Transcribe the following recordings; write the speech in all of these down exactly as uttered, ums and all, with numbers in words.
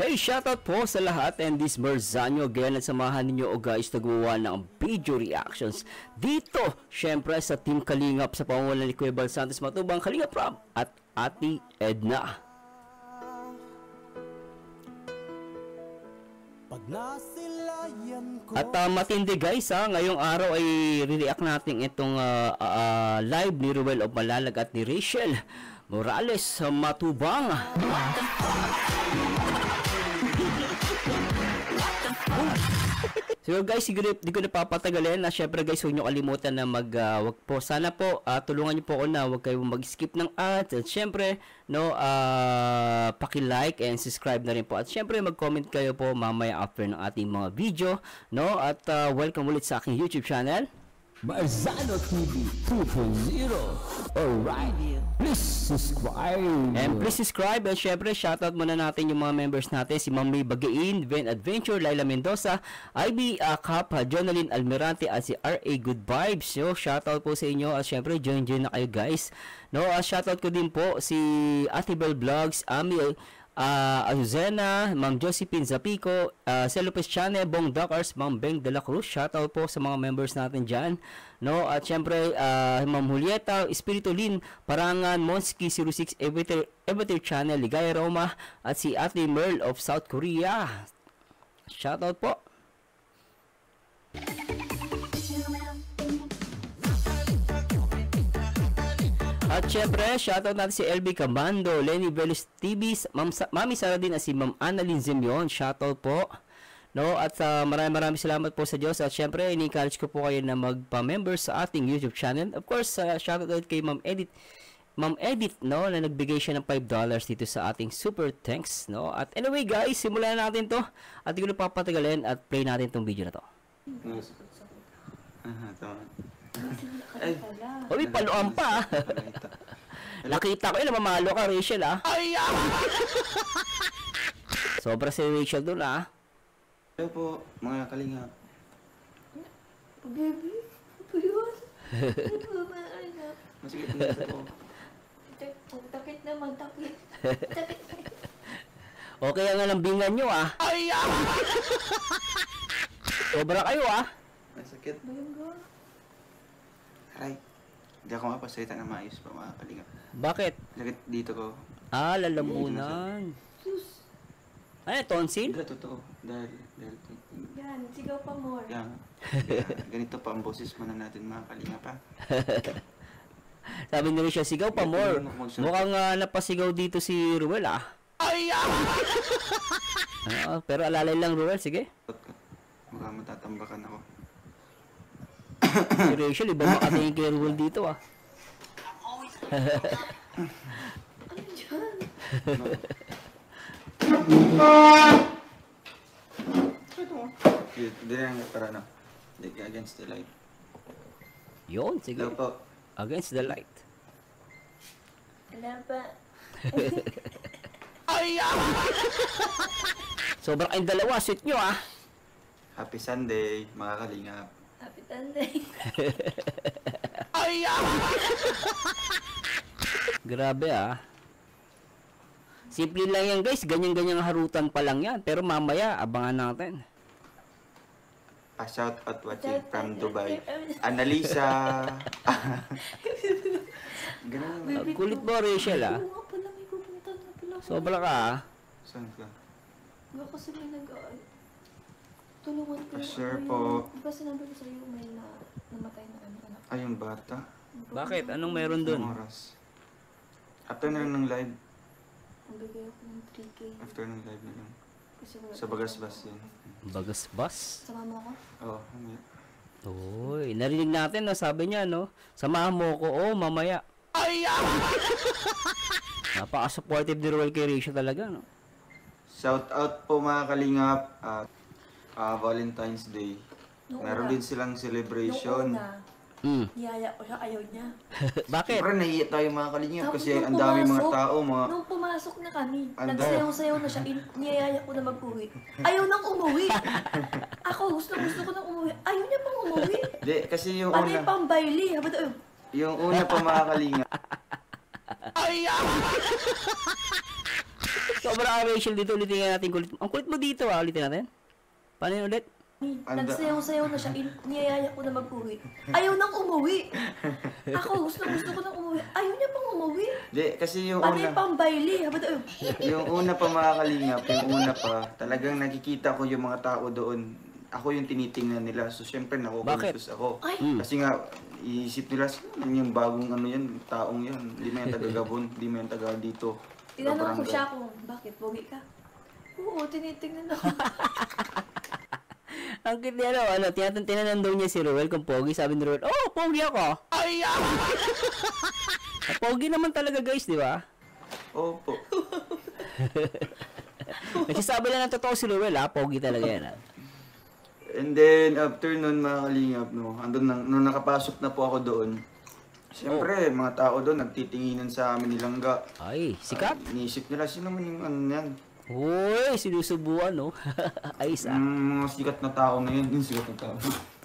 Okay, shoutout po sa lahat and this Merzanyo again at samahan ninyo o guys nagawa ng video reactions dito syempre sa Team Kalingap sa pamumuno ni Kuya Bal Santos Matubang, Kalingap Rob at Ate Edna. At uh, matindi guys ha, ngayong araw ay re-react natin itong uh, uh, live ni Ruel of Malalag at ni Rachel Morales Matubang. So guys, siguro di ko na papatagalin na syempre guys, huwag nyo kalimutan na mag uh, wag po, sana po uh, tulungan nyo po ako na huwag kayong mag-skip ng ads at syempre no, uh, paki-like and subscribe na rin po at syempre mag-comment kayo po mamaya after ng ating mga video no, at uh, welcome ulit sa aking YouTube channel Merzano T V two point oh. Alright, please subscribe. And please subscribe. And syempre, shoutout muna natin yung mga members natin. Si Ma'am May Bagain, Ven Adventure, Laila Mendoza, I B Akap, Jonalyn Almirante, at si R A Good Vibes. So, shoutout po sa inyo. At syempre, join join na kayo guys. No, uh, shoutout ko din po si Ate Bell Vlogs, Amil, Uh, Azuzena, Ma'am Josephine Zapico, uh, Celopes Chane, Bong Dakars, Ma'am Beng de la Cruz, shoutout po sa mga members natin dyan, no? At syempre, uh, Ma'am Julieta, Espiritu Lin, Parangan, Monski, zero six, Everter Channel, Ligaya Roma, at si Ate Merl of South Korea. Shoutout po. At syempre, shoutout natin si L B Camando, Lenny Velos T V, Ma'am Sa Mami Sara din at si Ma'am Annalyn Zemion. Shoutout po. No, at uh, maraming maraming salamat po sa Diyos. At syempre, ini-encourage ko po kayo na magpa-member sa ating YouTube channel. Of course, uh, shoutout ulit kay Ma'am Edith. Ma'am Edith, no, na nagbigay siya ng five dollars dito sa ating super thanks, no. At anyway, guys, simulan natin 'to. At hindi ko na papatagalin at play natin 'tong video na 'to. Aha, tama. Ay, uy, paluan pa. Nakita ko yun, mamalo ka, Rachel, ah. Ay, sobra si Rachel dun, ah. Hello po, mga kalinga. Baby, ano yun? Ano ba, ano? Masigit na po. Magtakit na, magtakit. Takit na. Okay ang alambingan nyo, ah. Ay, sobra kayo, ah. Masakit. Bayangga. Aray, hindi ako mapasalita na maayos pa mga kalinga. Bakit? Lakit dito ko. Ah, lalamunan. Sus. Ano, tonsil? Hindi, totoo. Dahil, dahil, Yan, sigaw pa more. yan. Kaya, ganito pa ang boses mo na natin mga kalinga pa. Sabi ni Rachel, sigaw pa more. Mukhang uh, napasigaw dito si Ruel, ah. Ay, ah! Pero alalay lang, Ruel, sige. Mukhang matatambakan ako. Si Rachel, iba makatingin kay Ruel dito, ah. Ano dyan? Hindi lang para ano. Against the light. Yun, sige. Hello po. Against the light. Wala pa. Ay, ah! Sobrang kayong dalawa, sweet nyo, ah. Happy Sunday, mga kalingap. Happy Sunday. Ay, ah! Grabe, ah. Simple lang yan, guys. Ganyan-ganyang harutan pa lang yan. Pero mamaya, abangan natin. A shout out watching from Dubai. Annalisa. Ganun. Uh, kulit mo, Rachel, ah. Oo nga pala, may pupunta na pala. Sobra ka, ah. Saan ka? Nga kasi may nag... Tulungan ko. Ah, sure yung- po. Di ba sinabi ko sa'yo may na, namatay na ano anak? Ay, yung bata. Bakit? Anong meron dun? Anong oras? After na lang ng live. Ang bigay ako ng three K. After ng live na lang. Kasi wala Sa Bagasbas yun. Bagas-bas? Sama mo ako? Oo, oh, ano Uy, narinig natin na sabi niya, no? Samahan mo ko, oh, mamaya. Ay, ah! Napaka-supportive ni Ruel kay Rachel talaga, no? Shout out po mga kalingap. At uh, Valentine's Day. Noong Meron una. din silang celebration. Noong una, Mm. niyaya ko siya, ayaw niya. Bakit? Siyempre nahiya tayo mga kalingap Tapos kasi nung ang dami mga pumasok- tao, mga... Nung pumasok na kami, Ang nagsayaw-sayaw na siya, in- niyaya ko na mag-uwi. Ayaw nang umuwi. Ako, gusto gusto ko nang umuwi. Ayaw niya pang umuwi. Di, kasi yung Panay una, pang baili. Habang tayo, yung una pa mga kalingap. Ay, ah! Sobra ka, Rachel, dito ulitin nga natin kulit mo. Ang kulit mo dito ah, ulitin natin. Paano yun ulit? Anda- Nagsayaw-sayaw na siya, in- niyayaya ko na mag-uwi. Ayaw nang umuwi. Ako, gusto gusto ko nang umuwi. Ayaw niya pang umuwi. Di, kasi yung Pati una, pang baili. Habang tayo, yung una pa mga kalingap, yung una pa, talagang nakikita ko yung mga tao doon. Ako yung tinitingnan nila. So, syempre, nakukonfuse ako. Ay. Mm. Kasi nga, iisip nila, "Sino yung bagong ano yan, taong yan. Hindi mo yan taga Gabon, hindi mo yan taga dito. tinanong ko Barangay." siya kung, bakit, pogi ka? Oo, tinitingnan ako. Ang cute niya, ano, ano, tinatan tinanan daw niya si Ruel kung pogi. Sabi ni Ruel, oh, pogi ako. Ay, ah! Pogi naman talaga, guys, di ba? Opo. Nagsasabi lang ng totoo si Ruel, ah. Pogi talaga yan, ah. And then, after nun, mga kalingap, no, andun nang, nung nakapasok na po ako doon, syempre, mga tao doon, nagtitinginan sa amin nilangga. Ay, sikat. Uh, iniisip nila, sino man yung ano yan? Uy, sinusubuan, no? Ayos, ah. Yung mga sikat na tao na yun, yung sikat na tao.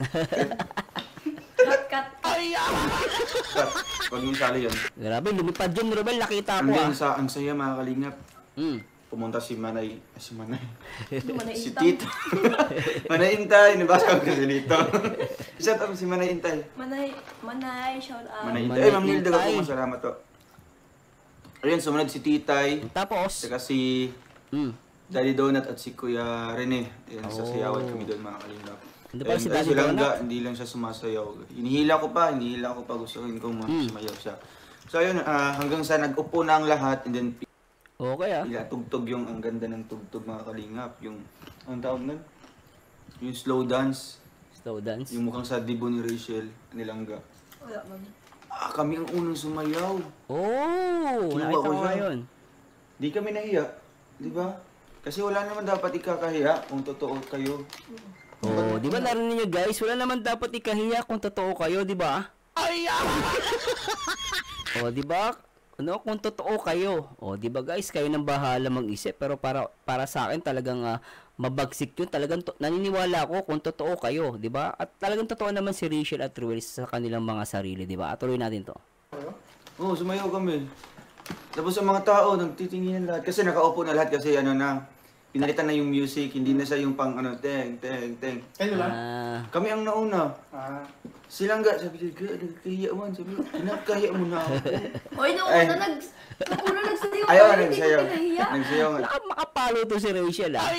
Cut, cut. Ay, ah! Cut, pag yung sali yun. Grabe, lumipad yun, Ruel. Nakita And ko, then, ah. sa, ang saya mga kalingap, Mm. pumunta si Manay, ah, si Manay, Dumanay si intang. Tito. Manay Intay, nabasa ko kasi dito. Shout out si Manay Intay. Manay, manay, shout out. Manay Manay Intay. Ay, Ma'am Nilda Intay. po, masalamat to. Ayun, sumunod si Titay, Tapos, saka si mm. Daddy Donut at si Kuya Rene. Ayan, Oh. sasayawan kami doon mga kalingap. Hindi pala And, si ay, Daddy si Langga, Donut? hindi lang siya sumasayaw. Hinihila ko pa, hinihila ko pa. Gustuhin ko Hmm. sumayaw siya. So ayun, ah, hanggang sa nag-upo na ang lahat, and then Okay, ah. pila tugtog yung, ang ganda ng tugtog mga kalingap. Yung, ang tawag nun? Yung slow dance. Slow dance. Yung mukhang sa dibo ni Rachel, ni Langga. Wala, man. Ah, kami ang unang sumayaw. Oh, Kinuha nakita ko ko siya. ngayon. Di kami nahiya, di ba? Kasi wala naman dapat ikakahiya kung totoo kayo. Oh, di ba narinig niyo guys, wala naman dapat ikahiya kung totoo kayo, di ba? Ay! Oh, di ba? Ano kung totoo kayo? Oh, di ba guys, kayo nang bahala mag-isip, pero para para sa akin talagang ah, mabagsik 'yun. Talagang to- naniniwala ako kung totoo kayo, di ba? At talagang totoo naman si Rachel at Ruel sa kanilang mga sarili, di ba? At tuloy natin 'to. Oo, sumayaw kami. Tapos ang mga tao, nagtitinginan lahat. Kasi nakaupo na lahat kasi ano na, pinakita na yung music, hindi na siya yung pang ano, teng, teng, teng. Kayo lang? Ah, Kami ang nauna. Ah. Silang nga, sabi ko, "Gaya, nagkahiya man." Sabi ko, "Kinakahiya mo na ako." Oy, nung Ay. una, nag... Nung una nagsayaw Ayaw, kayo, hindi ko nagsayaw. pinahiya. Nagsayaw nga. Baka makapalo to si Rachel, ah.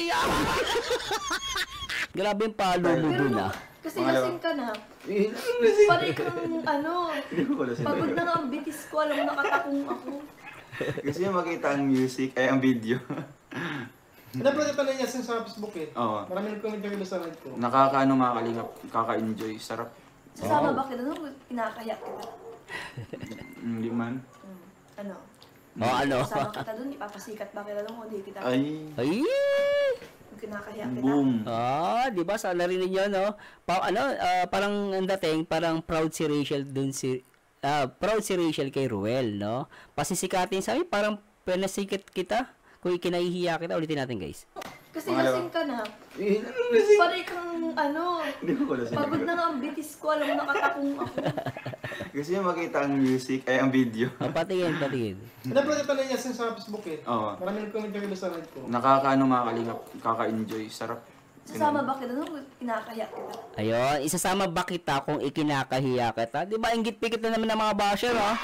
Grabe yung palo mo Pero dun, nung, ah. kasi Mga lasing ka na, Eh, parang kang ano, Hindi ko pala sinabi. pagod na nga ang bitis ko, alam mo nakatakong ako. Kasi yung makita ang music, ay ang video. Na-project pala niya sa Facebook eh. Oo. Marami nag-comment kami doon sa live ko. Nakakaano mga kalingap, kaka-enjoy, sarap. Sasama ba kita nung kinakaya kita? Hindi man. Hmm. Ano? Oh, ano? Sasama kita doon, ipapasikat ba kita doon o di kita? Ay, Ay! Kung kinakaya kita. boom. Ah, 'di ba? Sa narinig niyo, no? Pa ano, ah, parang ang dating, parang proud si Rachel dun si ah, proud si Rachel kay Ruel, no? Pasisikatin sabi, parang penasikat kita. Kung ikinahihiya kita, ulitin natin, guys. Kasi Pangalawa. lasing ka na, Eh, parang kang ano, Hindi ko pala pagod sinabi. na nga ang bitis ko, alam mo nakatakong ako. Kasi yung makita ang music, ay ang video. Oh, patingin, patingin. Na-project pala niya sa Facebook eh. Oo. Marami nag-comment kami doon sa live ko. Nakakaano mga kalingap, kaka-enjoy, sarap. Sasama ba kita nung kinakaya kita? Ayun, isasama ba kita kung ikinakahiya kita? 'Di ba? Inggit-pikit na naman ng mga basher, oh.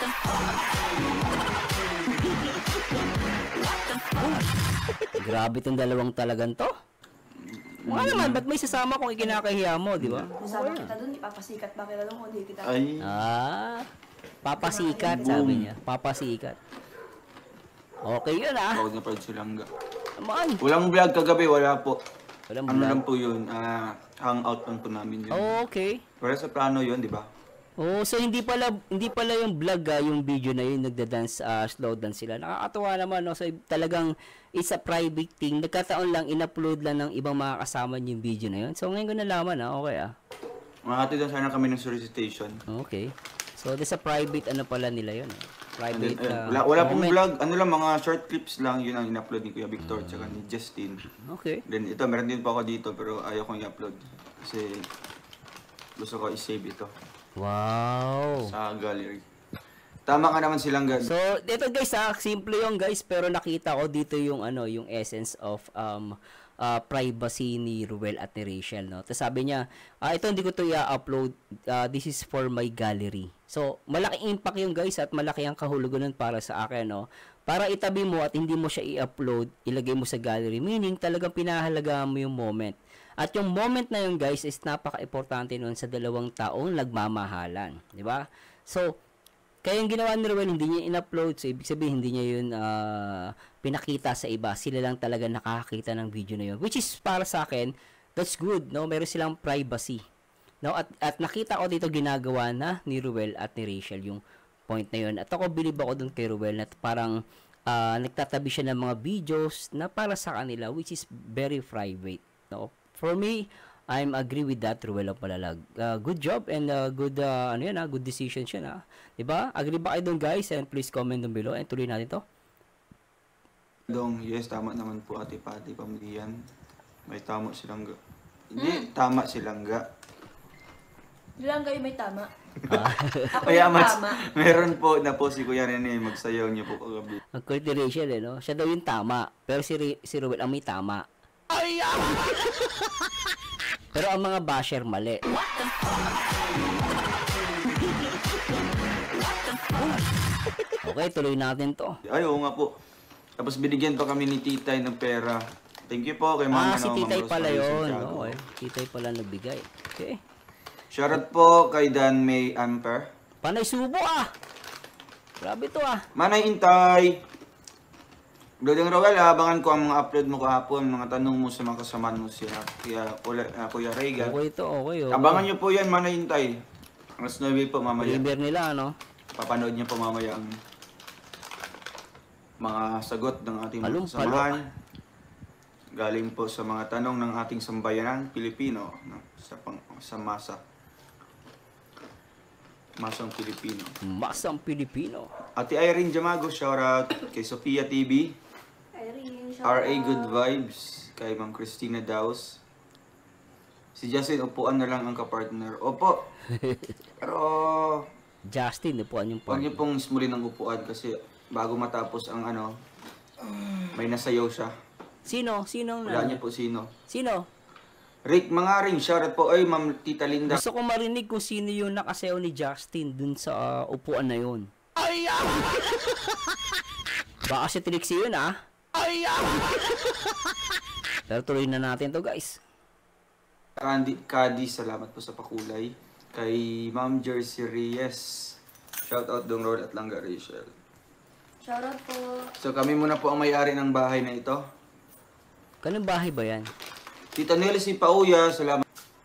Grabe tong dalawang talagang to. Wala naman, ba't may sasama kung ikinakahiya mo, di ba? Sasama kita doon, ipapasikat ba kita doon o di kita? Ay, Ah, papasikat, sabi niya. Papasikat. Okay yun, ah. bawag na proud silang ga. Man, Walang vlog kagabi, wala po. walang Ano lang vlog. po yun, ah, hangout lang po namin yun. Oh, okay. Wala sa plano yun, di ba? Oh, so hindi pala hindi pala yung vlog, ah, yung video na yun nagda-dance, ah, slow dance sila. Nakakatuwa naman, no. So talagang it's a private thing. Nagkataon lang in-upload lang ng ibang mga kasama niyo yung video na yun. So ngayon ko nalaman, ah. Okay, ah. Makatid lang sana kami ng solicitation. Okay. So there's a private ano pala nila yun. Eh. And then, Private ayun, ah, wala, wala pong moment. vlog, ano lang, mga short clips lang, yun ang in-upload ni Kuya Victor, tsaka ni Justin. Okay. Then ito, meron din po ako dito, pero ayaw kong i-upload. Kasi gusto ko i-save ito Wow. sa gallery. Tama ka naman silang ga. So, dito guys ha, simple yung guys, pero nakita ko dito yung ano, yung essence of um uh, privacy ni Ruel at ni Rachel, no. Tapos sabi niya, ah, ito hindi ko to i-upload, uh, this is for my gallery. So, malaking impact yung guys at malaki ang kahulugan nun para sa akin, no. Para itabi mo at hindi mo siya i-upload, ilagay mo sa gallery, meaning talagang pinahalagaan mo yung moment. At yung moment na yun guys is napaka-importante nun sa dalawang taong nagmamahalan, di ba? So, kaya yung ginawa ni Ruel, hindi niya in-upload. So, ibig sabihin, hindi niya yun uh, pinakita sa iba. Sila lang talaga nakakakita ng video na yun. Which is, para sa akin, that's good, no? Meron silang privacy. No? At, at nakita ko dito ginagawa na ni Ruel at ni Rachel yung point na yun. At ako, believe ako dun kay Ruel na parang uh, nagtatabi siya ng mga videos na para sa kanila, which is very private. No? For me, I'm agree with that, Ruel Palalag. Uh, good job and uh, good uh, ano yan, ah, good decision siya na. 'Di ba? Agree ba kayo doon guys? And please comment down below and tuloy natin 'to. Dong, yes, tama naman po Ate Pati Pamilian. May tama silang ga. Hindi, hmm. tama silang ga. Lang kayo may tama. Ah. Ako Kaya yung mas, tama. meron po na po si Kuya Rene, magsayaw niyo po kagabi. Ang kulit ni Rachel eh, no? Siya daw yung tama, pero si, Re- si Ruel ang may tama. Ay! Pero ang mga basher mali. Okay, tuloy natin to. Ay, oo nga po. Tapos binigyan pa kami ni Titay ng pera. Thank you po kay Ma'am Ah, si ano, Titay Ma'am pala Rosemary yun. Santiago. Okay. Titay pala nagbigay. Okay. Shoutout po kay Dan May Amper. Panay subo ah! Grabe to ah. Manay Intay! Brother Roel, abangan ko ang mga upload mo kahapon, mga tanong mo sa mga kasamaan mo siya. Kaya, Kuya, uh, Kuya Reagan. Okay to, okay. okay. Abangan nyo po yan, Manay Intay. Alas nove po mamaya. Premiere nila, ano? Papanood nyo po mamaya ang mga sagot ng ating mga Palong, kasamahan. Galing po sa mga tanong ng ating sambayanan, Pilipino, no? sa, pang, sa masa. Masang Pilipino. Masang Pilipino. Ate Irene Jamago, shoutout kay Sophia T V. Irene, shout R A out. Good Vibes, kay Ma'am Christina Daus. Si Justin, upuan na lang ang kapartner. Opo. Pero, Justin, upuan yung huwag part. niyo pong smulin ng upuan kasi bago matapos ang ano, may nasayaw siya. Sino? Sino? Wala na? niyo po sino. Sino? Rick Mangaring, shoutout po. Ay, Ma'am Tita Linda. Gusto ko marinig kung sino yung nakasayaw ni Justin dun sa uh, upuan na yun. Ay, ah! Baka si Trixie yun, ah. Ay, ah! Pero tuloy na natin to, guys. Candy, Cady, salamat po sa pakulay. Kay Ma'am Jersey Reyes. Shoutout Dong Road at Langga Rachel. Shout out po. So kami muna po ang may-ari ng bahay na ito. Kanong bahay ba yan? Tita Nelly si Pauya, salamat.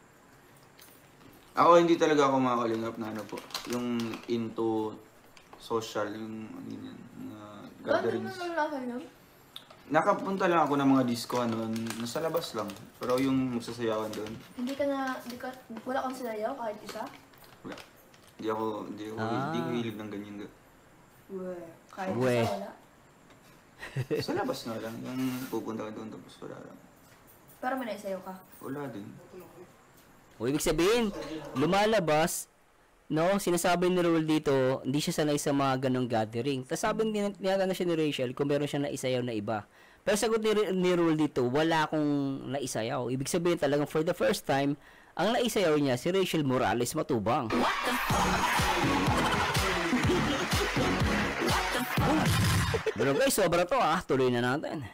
Ako hindi talaga ako makakalingap na ano po. Yung into social, yung ano yun, uh, gatherings. Bakit naman nalasan yun? Nakapunta lang ako ng mga disco ano, nasa labas lang. Pero yung magsasayawan doon, Hindi ka na, hindi ka, wala kang sinayaw kahit isa? wala. Hindi ako, hindi ako, Ah. hindi ko hilig ng ganyan. We. Kahit We. isa wala. Sa labas na lang, yung pupunta ka doon tapos wala lang. Pero may naisayaw ka. Wala din. O ibig sabihin, lumalabas, no, sinasabi ni Ruel dito, hindi siya sanay sa mga ganong gathering. Tapos sabi ni na siya ni Rachel kung meron siya naisayaw na iba. Pero sagot ni, ni Ruel dito, wala akong naisayaw. Ibig sabihin talagang for the first time, ang naisayaw niya si Rachel Morales Matubang. Pero guys, sobra to ah. Tuloy na natin.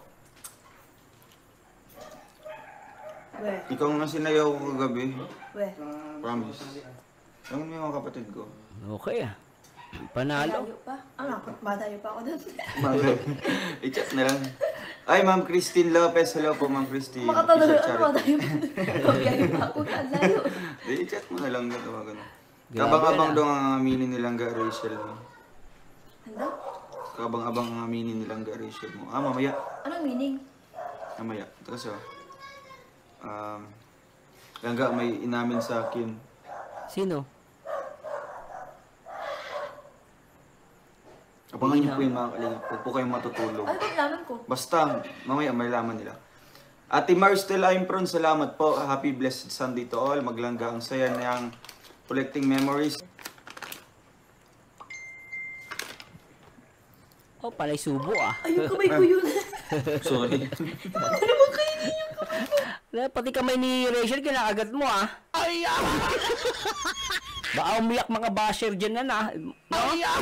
We. Ikaw nga sinayaw ko kagabi. We. Promise. Yung mga kapatid ko. Okay ah. Panalo. Malayo pa. Ano, madayo pa ako dun. I-chat na lang. Ay, Ma'am Christine Lopez. Hello po, Ma'am Christine. Makatalo, Official ano, charity. madayo pa. Kabiyahe pa ako. Ang layo. Di, i-chat mo na lang. Gano'n, gano'n. Grabe Kabang-abang na. daw ang aminin nilang ga Rachel mo. Ano? Kabang-abang ang aminin nilang ga Rachel mo. Ah, mamaya. Anong meaning? Mamaya. Ito kasi, oh. Um, Langga, may inamin sa akin. Sino? Abangan niyo po yung mga kalingap. Huwag po kayong matutulog. Ano ba naman ko? Basta, mamaya malalaman nila. Ate Marstel Impron, salamat po. Happy blessed Sunday to all. Maglangga ang saya niyang collecting memories. Oh, palay subo ah. Ay, yung kamay ko yun. Sorry. Ano bang kainin yung kamay ko? Na, pati kamay ni Rachel, kinakagat mo ah. Ay, ah! Baka umiyak mga basher dyan na na. No? Ay, ah!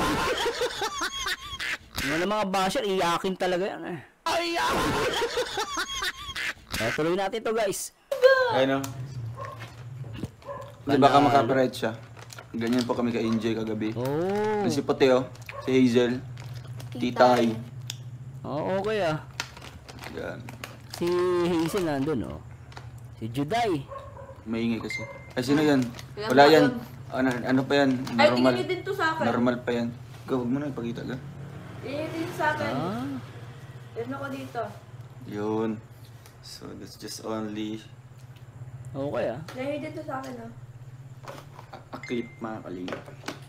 Mga mga basher, iyakin talaga yan eh. Ay, ah! So, tuloy natin to guys. Ayun o. Hindi baka makapiright siya. Ganyan po kami ka-enjoy kagabi. Oh. Si Puti oh. Si Hazel. Titay. Oo, okay ah. Yan. Si Hazel nandun oh. Si Juday. Maingay kasi. Ay, sino yan? Kaya Wala ba yan. yun? Ano, ano pa yan? Ay, Normal. tingin niyo din to sa akin. Normal pa yan. Ikaw, huwag mo na ipakita ka. Tingin niyo din sa akin. Ah. Yan ako dito. Yun. So, that's just only Okay ah. Tingin din to sa akin, oh. a, a clip, mga kalingap.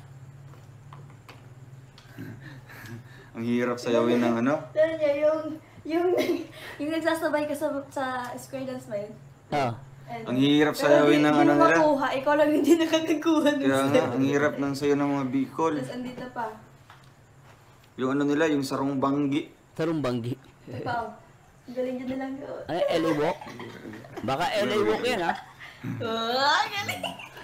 Ang hirap sayawin ng ano? Tignan niya, yung, yung, yung nagsasabay ka sa, sa square dance ba yun? Ah. And, Ang hirap pero sayawin di- ng di ano mo nila. makuha, ikaw lang hindi nakakakuha ng Kaya nga, step. ang hirap ng sayo ng mga Bicol. Tapos andito pa. Yung ano nila, yung sarong banggi. Tarong banggi. Ito pa, oh. Ang galing dyan nilang gawin. Ano, L A Walk? Baka L A Walk yan ah. Ah, galing!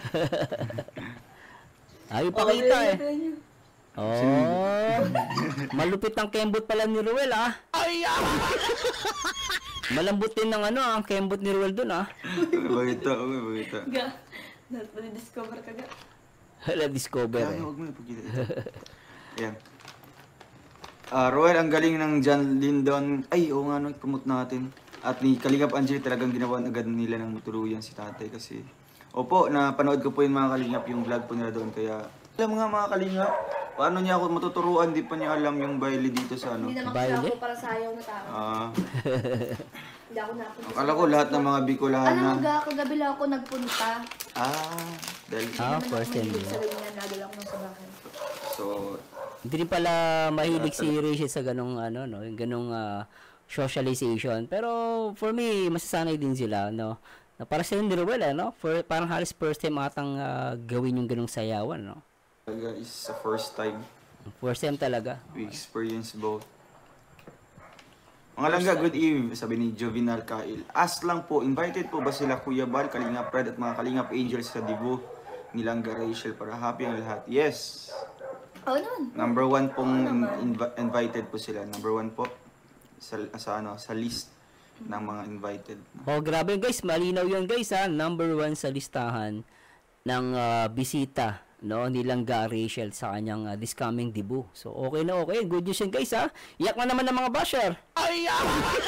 Ay, pakita eh. Tingnan niyo. Oh. Malupit ang kembot pala ni Ruel ah. Ay, ah. Malambot din ng ano ang kembot ni Ruel dun ah. Ano ba ito? Ano ba ito? Ga. Discover ka ga. Hala, discover Kaya eh. huwag mo na pagkita ito. Ayan. Ah, Roel, ang galing ng John Lindon. Ay, oo nga, no, promote natin. At ni Kalingap Angel, talagang ginawa agad nila ng tuluyan si tatay kasi... Opo, napanood ko po yung mga Kalingap, yung vlog po nila doon. Kaya, alam mo nga mga Kalingap, paano niya ako matuturuan? Di pa niya alam yung baile dito sa ano. Hindi naman Baile? kasi ako para sa ayaw na tao. Ah, Hindi ako napunta. akala ko lahat ng mga Bicolana. Alam mo ga, kagabi lang ako nagpunta. Ah, dahil... Ah, Hindi naman first ako time mahilig yun. sa ganyan, nadala ko ng sabakan. So, Hindi rin pala mahilig si Rachel sa ganong ano no, yung ganong ah, socialization. Pero for me, masasanay din sila no. Na para sa ni Ruel eh, no. For parang halos first time atang ah, gawin yung ganong sayawan no. talaga is the first time First time talaga. we experience both. Mga langga, good eve, sabi ni Jovinal Kail. Ask lang po, invited po ba sila Kuya Bal, Kalingap Fred at mga Kalingap Angels sa Dibu ni Langga Rachel para happy ang lahat? Yes! Oo naman. Number one pong Oo naman. inv- invited po sila. Number one po sa, sa, ano, sa list ng mga invited. Oh, grabe guys, malinaw yun guys ha. Number one sa listahan ng ah, bisita no nilang Ga Rachel sa kanyang ah, this coming debut. So okay na okay, good news yun guys ha. Iyak na naman ng mga basher. Ay! ah!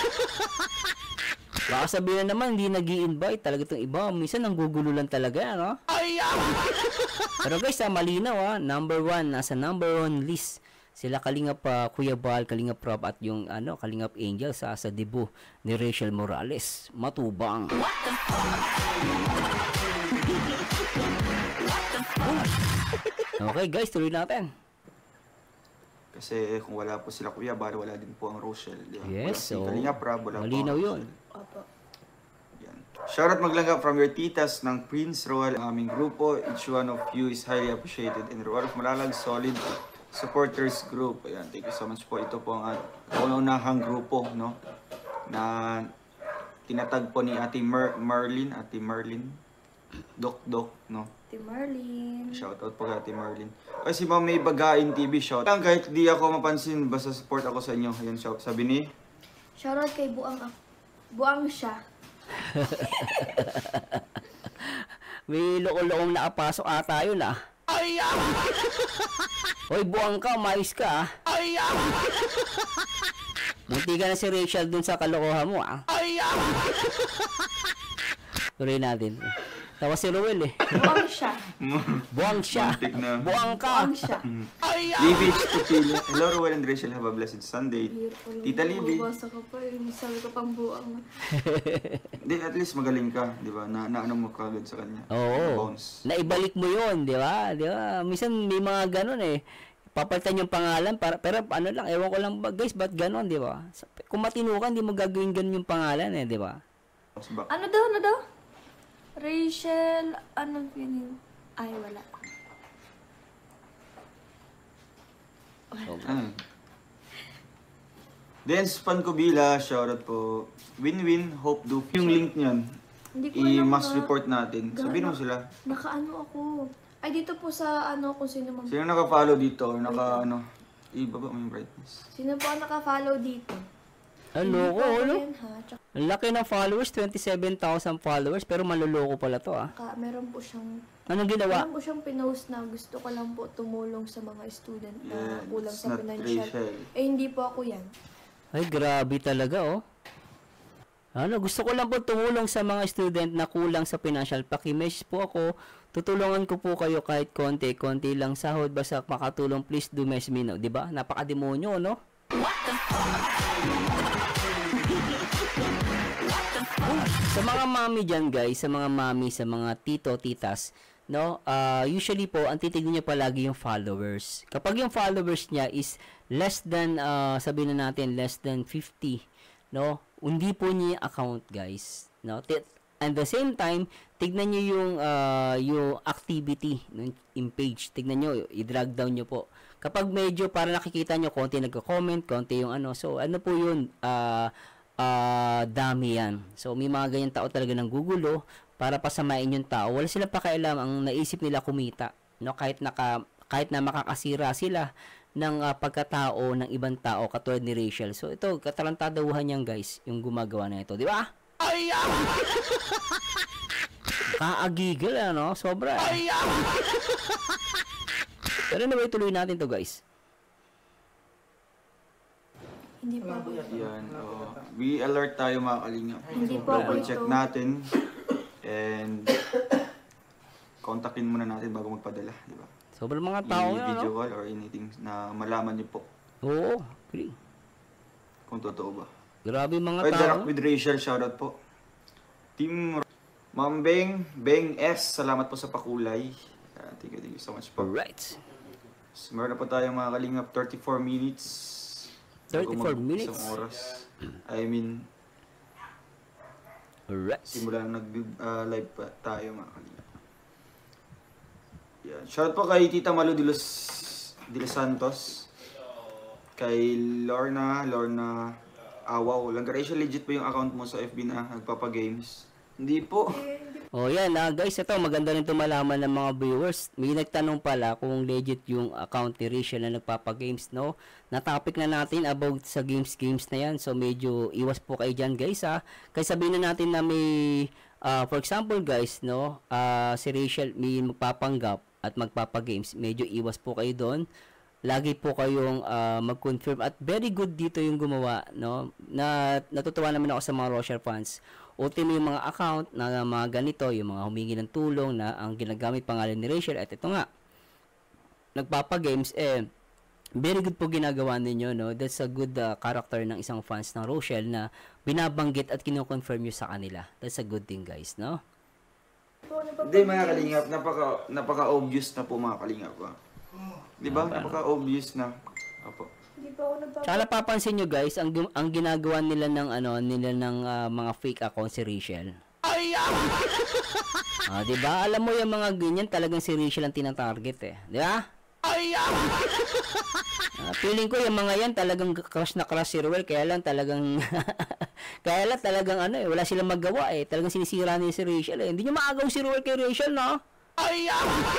Baka sabihin na naman hindi nag-i-invite talaga itong iba. Minsan nanggugulo lang talaga no. Ay! ah! Pero guys ha, malinaw ha. Number one, nasa number one list sila Kalingap pa Kuya Bal, Kalingap Rob at yung ano Kalingap Angel sa sa debut ni Rachel Morales. Matubang. Okay guys, tuloy natin. Kasi kung wala po sila Kuya Bal, wala din po ang Rochelle. Di ba? Yes, wala si so, Kalingap Rob, wala po malinaw ang yun. Rochelle. Opo. Yan. Shoutout maglangga from your titas ng Prince Royal, ang aming grupo. Each one of you is highly appreciated and Royal of Malalag Solid Supporters Group. Ayan, thank you so much po. Ito po ang at kauna-unahang grupo, no? Na tinatag po ni Ate Mer Merlin, Ate Merlin. Dok Dok, no? Ate Marlene. Shoutout po kay Ate Merlin. Kasi Ma'am May Bagain T V, shout. Lang kahit di ako mapansin, basta support ako sa inyo. Ayun, shout. Sabi ni Shoutout kay Buang ah. Buang siya. May loko-lokong nakapasok ata yun ah. Ay! ah! Hoy, buwang ka, umayos ka ah. Ay! ah! Munti ka na si Rachel dun sa kalokohan mo ah. Ay! ah! Tuloy natin. Tawa si Ruel eh. Buang siya. Buwang siya. Muntik na. Buwang ka. Buang siya. Libby Stupila. Hello, Roel and Rachel. Have a blessed Sunday. Tita Libby. Bubasa ko pa eh. Sabi ko pang buang. Hindi, at least magaling ka, di ba? Na, na ano mo kagad sa kanya. Oo. Bounce. Naibalik mo yun, di ba? Di ba? Minsan may mga ganun eh. Papalitan yung pangalan, para, pero ano lang, ewan ko lang ba, guys, ba't ganun, di ba? Kung matino ka, hindi mo gagawin ganun yung pangalan eh, di ba? Bounce back. Ano daw, ano daw? Rachel, ano yun? Ay, wala. Ano? Dance Pancobila, shoutout po. Win-win, hope do. Yung link niyan, Hindi ko alam i-must nga. report natin. Sabihin mo Ga- sila. Nakaano ako. Ay, dito po sa ano kung sino mag... Sino naka-follow dito or naka ano? Ibaba mo yung brightness. Sino po ang naka-follow dito? Ano ko, Hindi po ako ano? yan, ha? Tsaka Ang laki ng followers, twenty-seven thousand followers, pero maluloko pala to ah. meron po siyang... Anong ginawa? Meron po siyang pinost na gusto ko lang po tumulong sa mga student na Yeah, kulang it's sa not financial. Rachel. Eh, hindi po ako yan. Ay, grabe talaga oh. Ano, gusto ko lang po tumulong sa mga student na kulang sa financial. Paki-message po ako. Tutulungan ko po kayo kahit konti, konti lang sahod basta makatulong, please do message me now, 'di ba? Napaka-demonyo, no? Sa mga mami dyan guys, sa mga mami, sa mga tito, titas, no, uh, usually po, ang titignan niya palagi yung followers. Kapag yung followers niya is less than, uh, sabihin na natin, less than fifty, no, hindi po niya yung account guys, no, and the same time, tignan niyo yung, uh, yung activity ng in page, tignan niyo, i-drag down niyo po. Kapag medyo, para nakikita niyo, konti nagko-comment, konti yung ano, so ano po yun, ah, uh, Uh, dami yan. So, may mga ganyan tao talaga ng gugulo para pasamain yung tao. Wala silang pakialam. Ang naisip nila kumita. No? Kahit, naka, kahit na makakasira sila ng uh, pagkatao ng ibang tao katulad ni Rachel. So, ito, katarantadahuhan yan guys, yung gumagawa na ito. Di ba? Ay! Kaagigil, ano? Sobra. Ay! Pero anyway, tuloy natin to guys. Hindi po ako yan. Yan, oh. We alert tayo mga kalingap. Hindi po ako Double check ito. natin. And kontakin muna natin bago magpadala, di ba? Sobrang mga tao yan, I-video no? call or anything na malaman niyo po Oo. Agree. kung totoo ba. Grabe mga Oy, tao. Darak with Rachel, shoutout po. Team Ma'am Beng, Beng S, salamat po sa pakulay. Uh, thank you, thank you so much po. Alright. So, meron na po tayo mga kalingap, thirty-four minutes. thirty-four Bago mag- minutes? Isang oras. I mean, Alright. simula nag-live pa tayo mga kalingap. Yan. Shoutout po kay Tita Malu de los, de los Santos. Kay Lorna, Lorna Awaw. Langgaration legit po yung account mo sa F B na nagpapa-games. Hindi po. Oh, yan ah, guys, ito maganda rin ito malaman ng mga viewers. May nagtanong pala kung legit yung account ni Rachel na nagpapa-games, no? Na-topic na natin about sa games-games na yan. So, medyo iwas po kayo dyan, guys, ha? Kasi sabihin na natin na may, uh, for example, guys, no? Uh, si Rachel may magpapanggap at magpapa-games. Medyo iwas po kayo doon. Lagi po kayong uh, mag-confirm at very good dito yung gumawa, no? Na natutuwa naman ako sa mga Rochelle fans. Ultimo yung mga account na mga ganito, yung mga humingi ng tulong na ang ginagamit pangalan ni Rachel at ito nga nagpapa-games, eh very good po ginagawa ninyo, no? That's a good uh, character ng isang fans ng Rochelle na binabanggit at kino-confirm nyo sa kanila. That's a good thing, guys, no? Hindi mga kalingap, napaka, napaka-obvious na po mga kalingap. Ah. Di ba? Napaka-obvious na. Apo. Hindi po ako nagpapa... Tsaka napapansin nyo guys, ang, gum- ang ginagawa nila ng ano, nila ng uh, mga fake account si Rachel. Ay! Ah, 'di ba? Alam mo yung mga ganyan, talagang si Rachel ang tinatarget eh. 'Di ba? Ay! Ah, feeling ko yung mga yan talagang crush na crush si Ruel, kaya lang talagang kaya lang talagang ano eh, wala silang magawa eh. Talagang sinisira niya si Rachel eh. Hindi niyo maagaw si Ruel kay Rachel, no? Ay!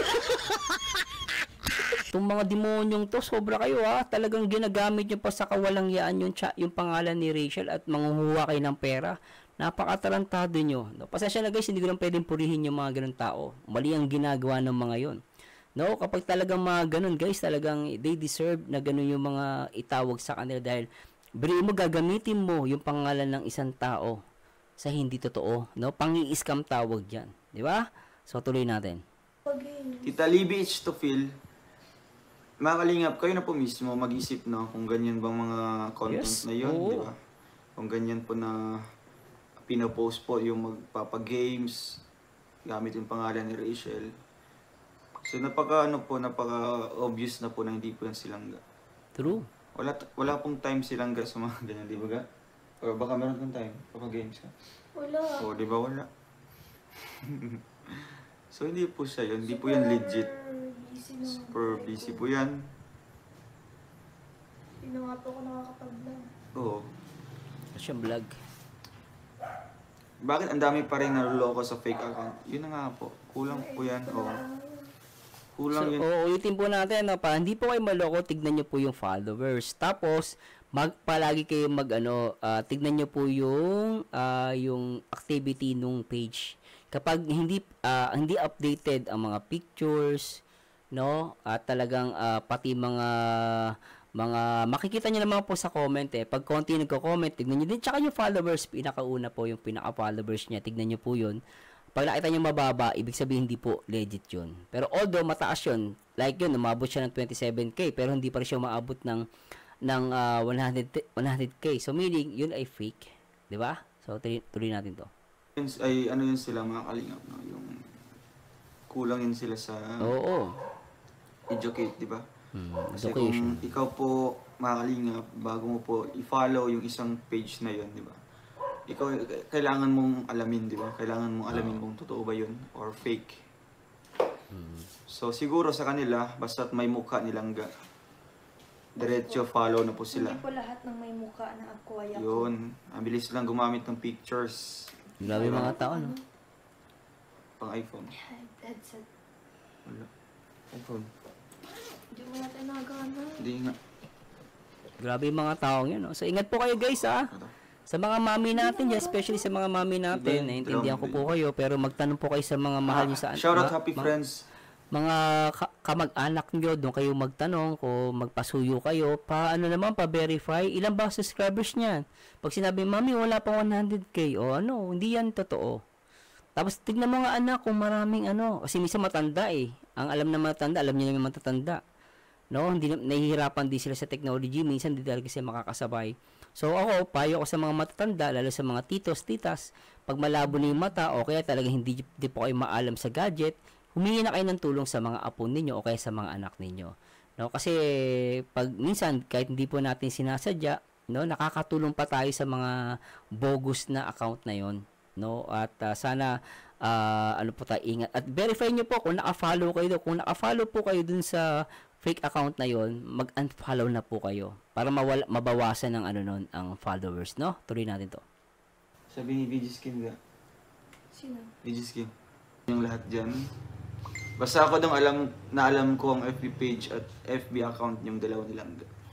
Itong mga demonyong to, sobra kayo ha. Talagang ginagamit nyo pa sa kawalang yaan yung, cha- yung pangalan ni Rachel at mangunguha kayo ng pera. Napakatarantado nyo. No? Pasensya na guys, hindi ko lang pwedeng purihin yung mga ganun tao. Mali ang ginagawa ng mga yon. No, kapag talagang mga ganun guys, talagang they deserve na ganun yung mga itawag sa kanila dahil bri mo gagamitin mo yung pangalan ng isang tao sa hindi totoo. No? Pangi-scam tawag dyan. Di ba? So, tuloy natin. Tita Libby, it's to feel. Mga kalingap, kayo na po mismo mag-isip no, kung ganyan bang mga content Yes, na yun, oo. di ba? Kung ganyan po na pinopost po yung magpapa-games, gamit yung pangalan ni Rachel. So napaka ano po, napaka obvious na po na hindi po yan silangga. True. Wala wala pong time silangga sa mga ganyan, di ba ga? O baka meron kang time, papa-games ka. Wala. O di ba wala? So hindi po siya yun, hindi po yan legit. Busy na. Super busy po yan. Hindi na nga po ako nakakapag-vlog. Oo. Ito siyang vlog. Bakit ang dami pa rin naluloko sa fake account? Yun na nga po. Kulang po yan. Oo. Kulang So, yun. o, ulitin po natin, no, para hindi po kayo maloko, tignan nyo po yung followers. Tapos, mag, palagi kayo mag, ano, ah, tignan nyo po yung, ah, yung activity nung page. Kapag hindi, ah, hindi updated ang mga pictures, no, at talagang, ah, pati mga, mga, makikita nyo naman po sa comment, eh. Pag konti nagko-comment, tignan nyo din. Tsaka yung followers, pinakauna po, yung pinaka-followers niya, tignan nyo po yun. Pag nakita nyo mababa, ibig sabihin hindi po legit yun. Pero although mataas yun, like yun, umabot siya ng twenty-seven K, pero hindi pa rin siya umaabot ng, ng uh, one hundred K. So meaning, yun ay fake. Di ba? So tuloy, tuloy natin to. Yun ay ano yun sila mga kalingap, no? Yung kulang yun sila sa Oo. educate, di ba? Hmm, Kasi education. kung ikaw po mga kalingap, bago mo po i-follow yung isang page na yun, di ba? Ikaw, kailangan mong alamin, di ba? Kailangan mong alamin kung totoo ba yun or fake. Hmm. So, siguro sa kanila, basta't may mukha nilang ga, diretso follow na po sila. Hindi po lahat ng may mukha na akwaya ko. Yun. Ang bilis lang gumamit ng pictures. Grabe mga tao, no? Pang iPhone. Headset. Wala. iPhone. Hindi mo natin nagana. Hindi nga. Grabe yung mga tao yun, no? So ingat po kayo guys, ha? Ito. Sa mga mami natin, yeah, especially sa mga mami natin, Iba, naiintindihan ko drum, po kayo, pero magtanong po kayo sa mga mahal nyo sa... Shoutout ma- Happy ma- Friends. Mga ka- kamag-anak nyo, doon kayo magtanong kung magpasuyo kayo, pa ano naman, pa-verify, ilan ba subscribers niyan? Pag sinabi, mami, wala pa one hundred K, o ano, hindi yan totoo. Tapos tignan mo nga anak kung maraming ano, kasi minsan matanda eh. Ang alam na matanda, alam niyo na yung matatanda. No, hindi na- nahihirapan din sila sa technology, minsan hindi talaga sila makakasabay. So ako, payo ko sa mga matatanda, lalo sa mga titos, titas, pag malabo na yung mata o kaya talaga hindi, hindi po kayo maalam sa gadget, humingi na kayo ng tulong sa mga apo ninyo o kaya sa mga anak ninyo. No, kasi pag minsan kahit hindi po natin sinasadya, no, nakakatulong pa tayo sa mga bogus na account na 'yon, no? At uh, sana uh, ano po tayo ingat at verify niyo po kung naka-follow kayo, kung naka-follow po kayo dun sa fake account na 'yon, mag-unfollow na po kayo para mawala, mabawasan ng ano nun ang followers, no? Tuloy natin 'to. Sabi ni V G Skin ga. Sino? V G Skin. Yung lahat dyan. Basta ako dong alam na alam ko ang F B page at F B account yung dalawa nilang.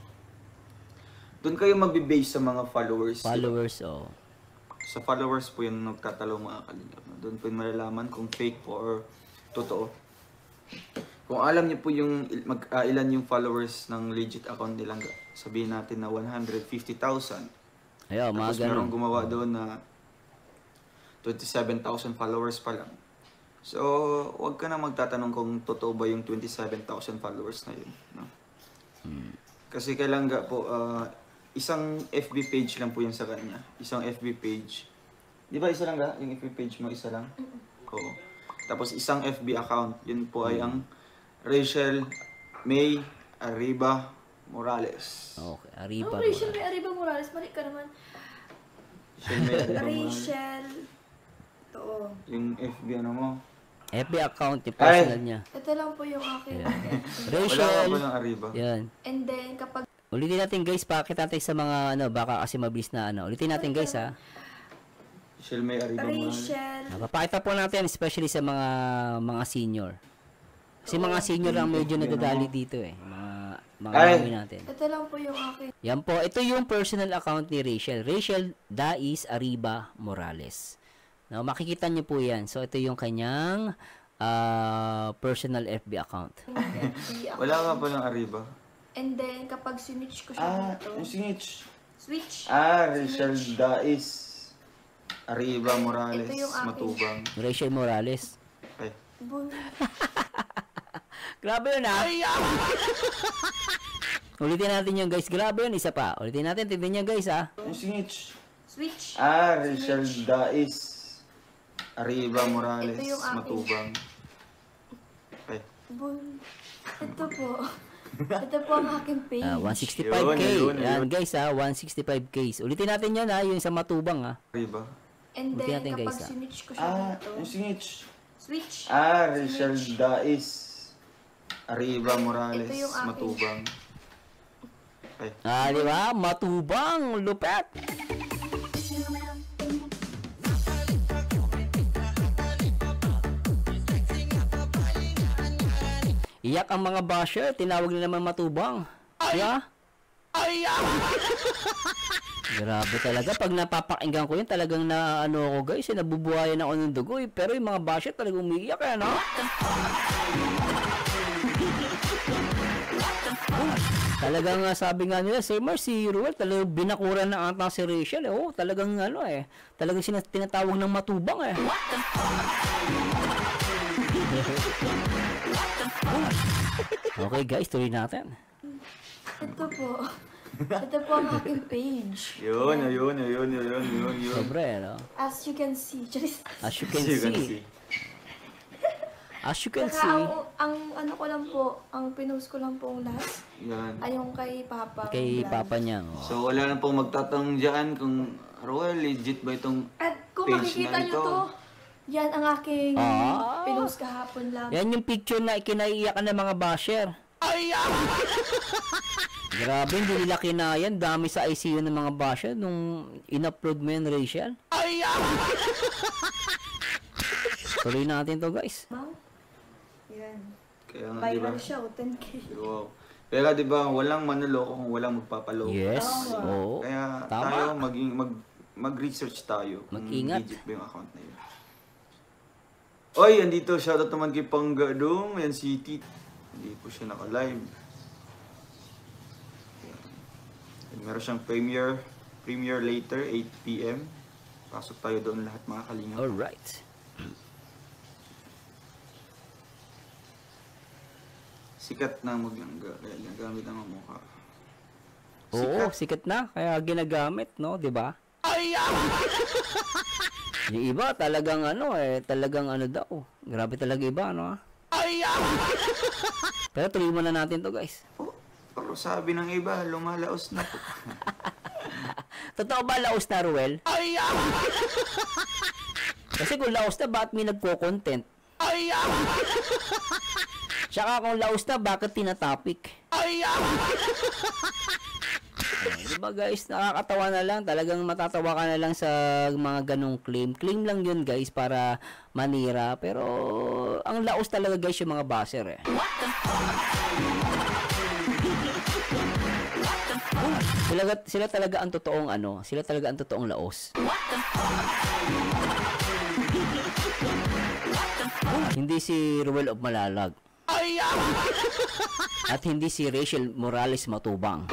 Doon kayo magbe-base sa mga followers. Followers, oh. Sa followers po yung nagtatalo mga kalingap. Doon po yung malalaman kung fake po or totoo. Kung alam niyo po yung il- mag, ah, ilan yung followers ng legit account nilang, sabihin natin na one hundred fifty thousand. Ayun, mga Tapos ganun. merong gumawa doon na twenty-seven thousand followers pa lang. So, wag ka na magtatanong kung totoo ba yung twenty-seven thousand followers na yun. No? Hmm. Kasi kailan nga po, ah, isang F B page lang po yun sa kanya. Isang F B page. Di ba isa lang ga? Yung F B page mo, isa lang? Oo. Tapos isang F B account. Yun po ay ang Rachel May Arriba Morales. Okay, Arriba. Oh, Rachel May Arriba Morales. Mali ka naman. Rachel May Arriba Morales. Rachel. Oo. Yung F B ano mo. F B account, yung personal niya. Ito lang po yung akin. Yeah. Wala ka Rachel. ba ng Arriba? Yan. And then, kapag Ulitin natin guys, pakita natin sa mga ano, baka kasi mabilis na ano. Ulitin natin guys ha. Rachel May Arriba Morales. Rachel, Ah, Papakita po natin especially sa mga mga senior. Kasi mga senior lang medyo nadadali dito eh. Mga mga Ay. mami natin. ito lang po yung akin. Yan po, ito yung personal account ni Rachel. Rachel Dais Arriba Morales. No, makikita niyo po 'yan. So ito yung kanyang ah, personal F B account. Hindi ako. Wala ka ba ng Arriba? And then, kapag sinitch ko siya Ah, dito, yung snitch. switch. Ah, Rachel Dais Arriba Morales, Ito yung akin. Matubang. Rachel Morales. Ay, Boom. Grabe yun ah. Ulitin natin yung guys. Grabe yun. Isa pa. Ulitin natin. Tignan nyo guys ah. yung snitch. Switch. Ah, Rachel Dais Arriba Morales, Ito yung akin. Matubang. Ay, Boom. Ito po. Ito po ang aking page. Ah, one sixty-five K. Yun, yun, Yan yun. guys ah. one sixty-five K. Ulitin natin yan ah. Yung sa Matubang ah. Arriba. And Buti then, natin, kapag guys, ah. sinitch ko siya Ah, dito, yung snitch. switch. Ah, Rachel Switch. Dais Arriba Morales, Ito yung akin. Matubang. Ay. Ah, di ba? Matubang, lupet. Iyak ang mga basher, tinawag nila naman matubang. Diba? Grabe talaga, pag napapakinggan ko yun, talagang na ano ako guys, eh, nabubuhayan ako ng dugo eh. Pero yung mga basher talagang umiiyak eh, no? Talagang uh, sabi nga nila, si Mar, si Ruel, talagang binakuran ng ata si Rachel eh. Oh, talagang ano eh, talagang sina- tinatawag ng matubang eh. Okay guys, tuloy natin. Ito po. Ito po ang aking page. Yun, yun, yun, yun, yun, yun, yun. Sobre, no? As you can see. Just, As you can As you can see. see. As you can Saka see. ang, ang ano ko lang po, ang pinost ko lang po last, Yan. ay yung kay Papa. Kay Vlog. papa niya. Oh. So, wala na pong magtatanong dyan kung, Roel, legit ba itong At kung page makikita na nyo ito? to, yan ang aking Ah. pinost kahapon lang. Yan yung picture na ikinaiiyakan ng mga basher. Grabe, hindi nila kinayan. Dami sa I C U ng mga basher nung in-upload mo yun, Rachel. Tuloy natin to guys. Ma'am? Yan. Kaya nga, di ba? Viral siya, oh, ten K. Wow. Pero di ba, walang manloloko kung walang magpapaloko. Yes. Tama. Oo. Kaya Tama. tayo, maging, mag, mag-research tayo. kung Mag-ingat. legit ba yung account na yun. Oy, andito, shoutout naman kay Panggadong. Yan si Tit. Hindi po siya naka-live. Yan. Meron siyang premiere, premiere later, eight p m Pasok tayo doon lahat mga kalingap. Alright. Sikat na maglangga, kaya ginagamit ang mga mukha. Oo, sikat na. Kaya ginagamit, no? Di ba? Yung iba talagang ano eh, talagang ano daw. Grabe talaga iba, no? Pero tuloy muna natin to guys. Oh, pero sabi ng iba, lumalaos na po. Totoo ba laos na, Ruel? Kasi kung laos na, bakit may nagko-content? Tsaka kung laos na, bakit tinatopic? Di ba guys, nakakatawa na lang, talagang matatawa ka na lang sa mga ganong claim. Claim lang yun guys para manira, pero ang laos talaga guys yung mga baser eh. Sila, sila talaga ang totoong ano, sila talaga ang totoong laos. Hindi si Ruel of Malalag. At hindi si Rachel Morales Matubang.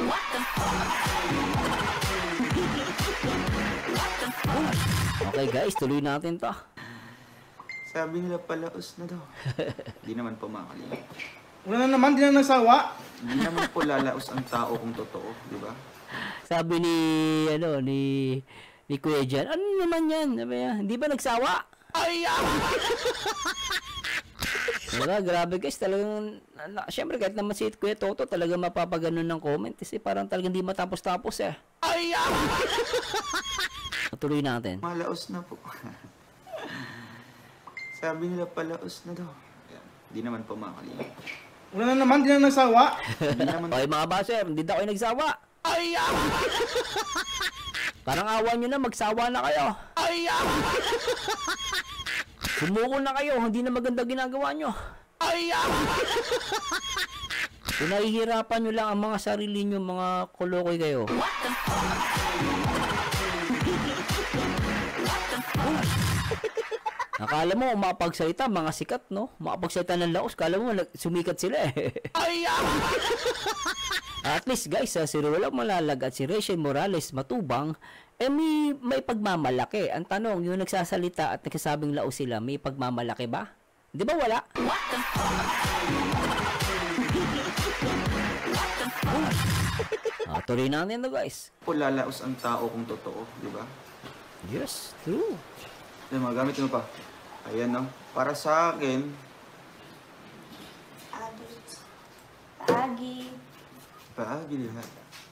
Okay guys, tuloy natin to. Sabi nila palaos na daw. Di naman po makakalimutan. Wala na naman, di na nagsawa. Hindi naman po lalaos ang tao kung totoo, di ba? Sabi ni ano ni ni Kuya Jan, ano naman yan? Sabi niya, hindi ba nagsawa? Diba, grabe guys, talagang, na, syempre kahit naman si Kuya Toto, talagang mapapaganon ng comment kasi parang talagang hindi matapos-tapos eh. Tuloy natin. Malaos na po. Sabi nila palaos na daw. Ayan. Di naman po makakalimutan. Wala na naman, di na nagsawa. Di naman Okay mga baser, hindi daw kayo nagsawa. Parang awan nyo na, magsawa na kayo. Sumuko na kayo, hindi na maganda ginagawa nyo. Pinahihirapan nyo lang ang mga sarili nyo, mga kolokoy kayo. Akala mo, mapagsalita, mga sikat, no? Makapagsalita ng laos, kala mo, nag- sumikat sila eh. At least guys, ah, si Ruel Malalag at si Rachel Morales Matubang, eh may, may pagmamalaki. Ang tanong, yung nagsasalita at nagsasabing laos sila, may pagmamalaki ba? Di ba wala? Ah, tuloy natin to guys. po lalaos ang tao kung totoo, di ba? Yes, true. Ayan, magamit mo pa. Ayan, no? Para sa akin, Agi. Agi. paagi lahat.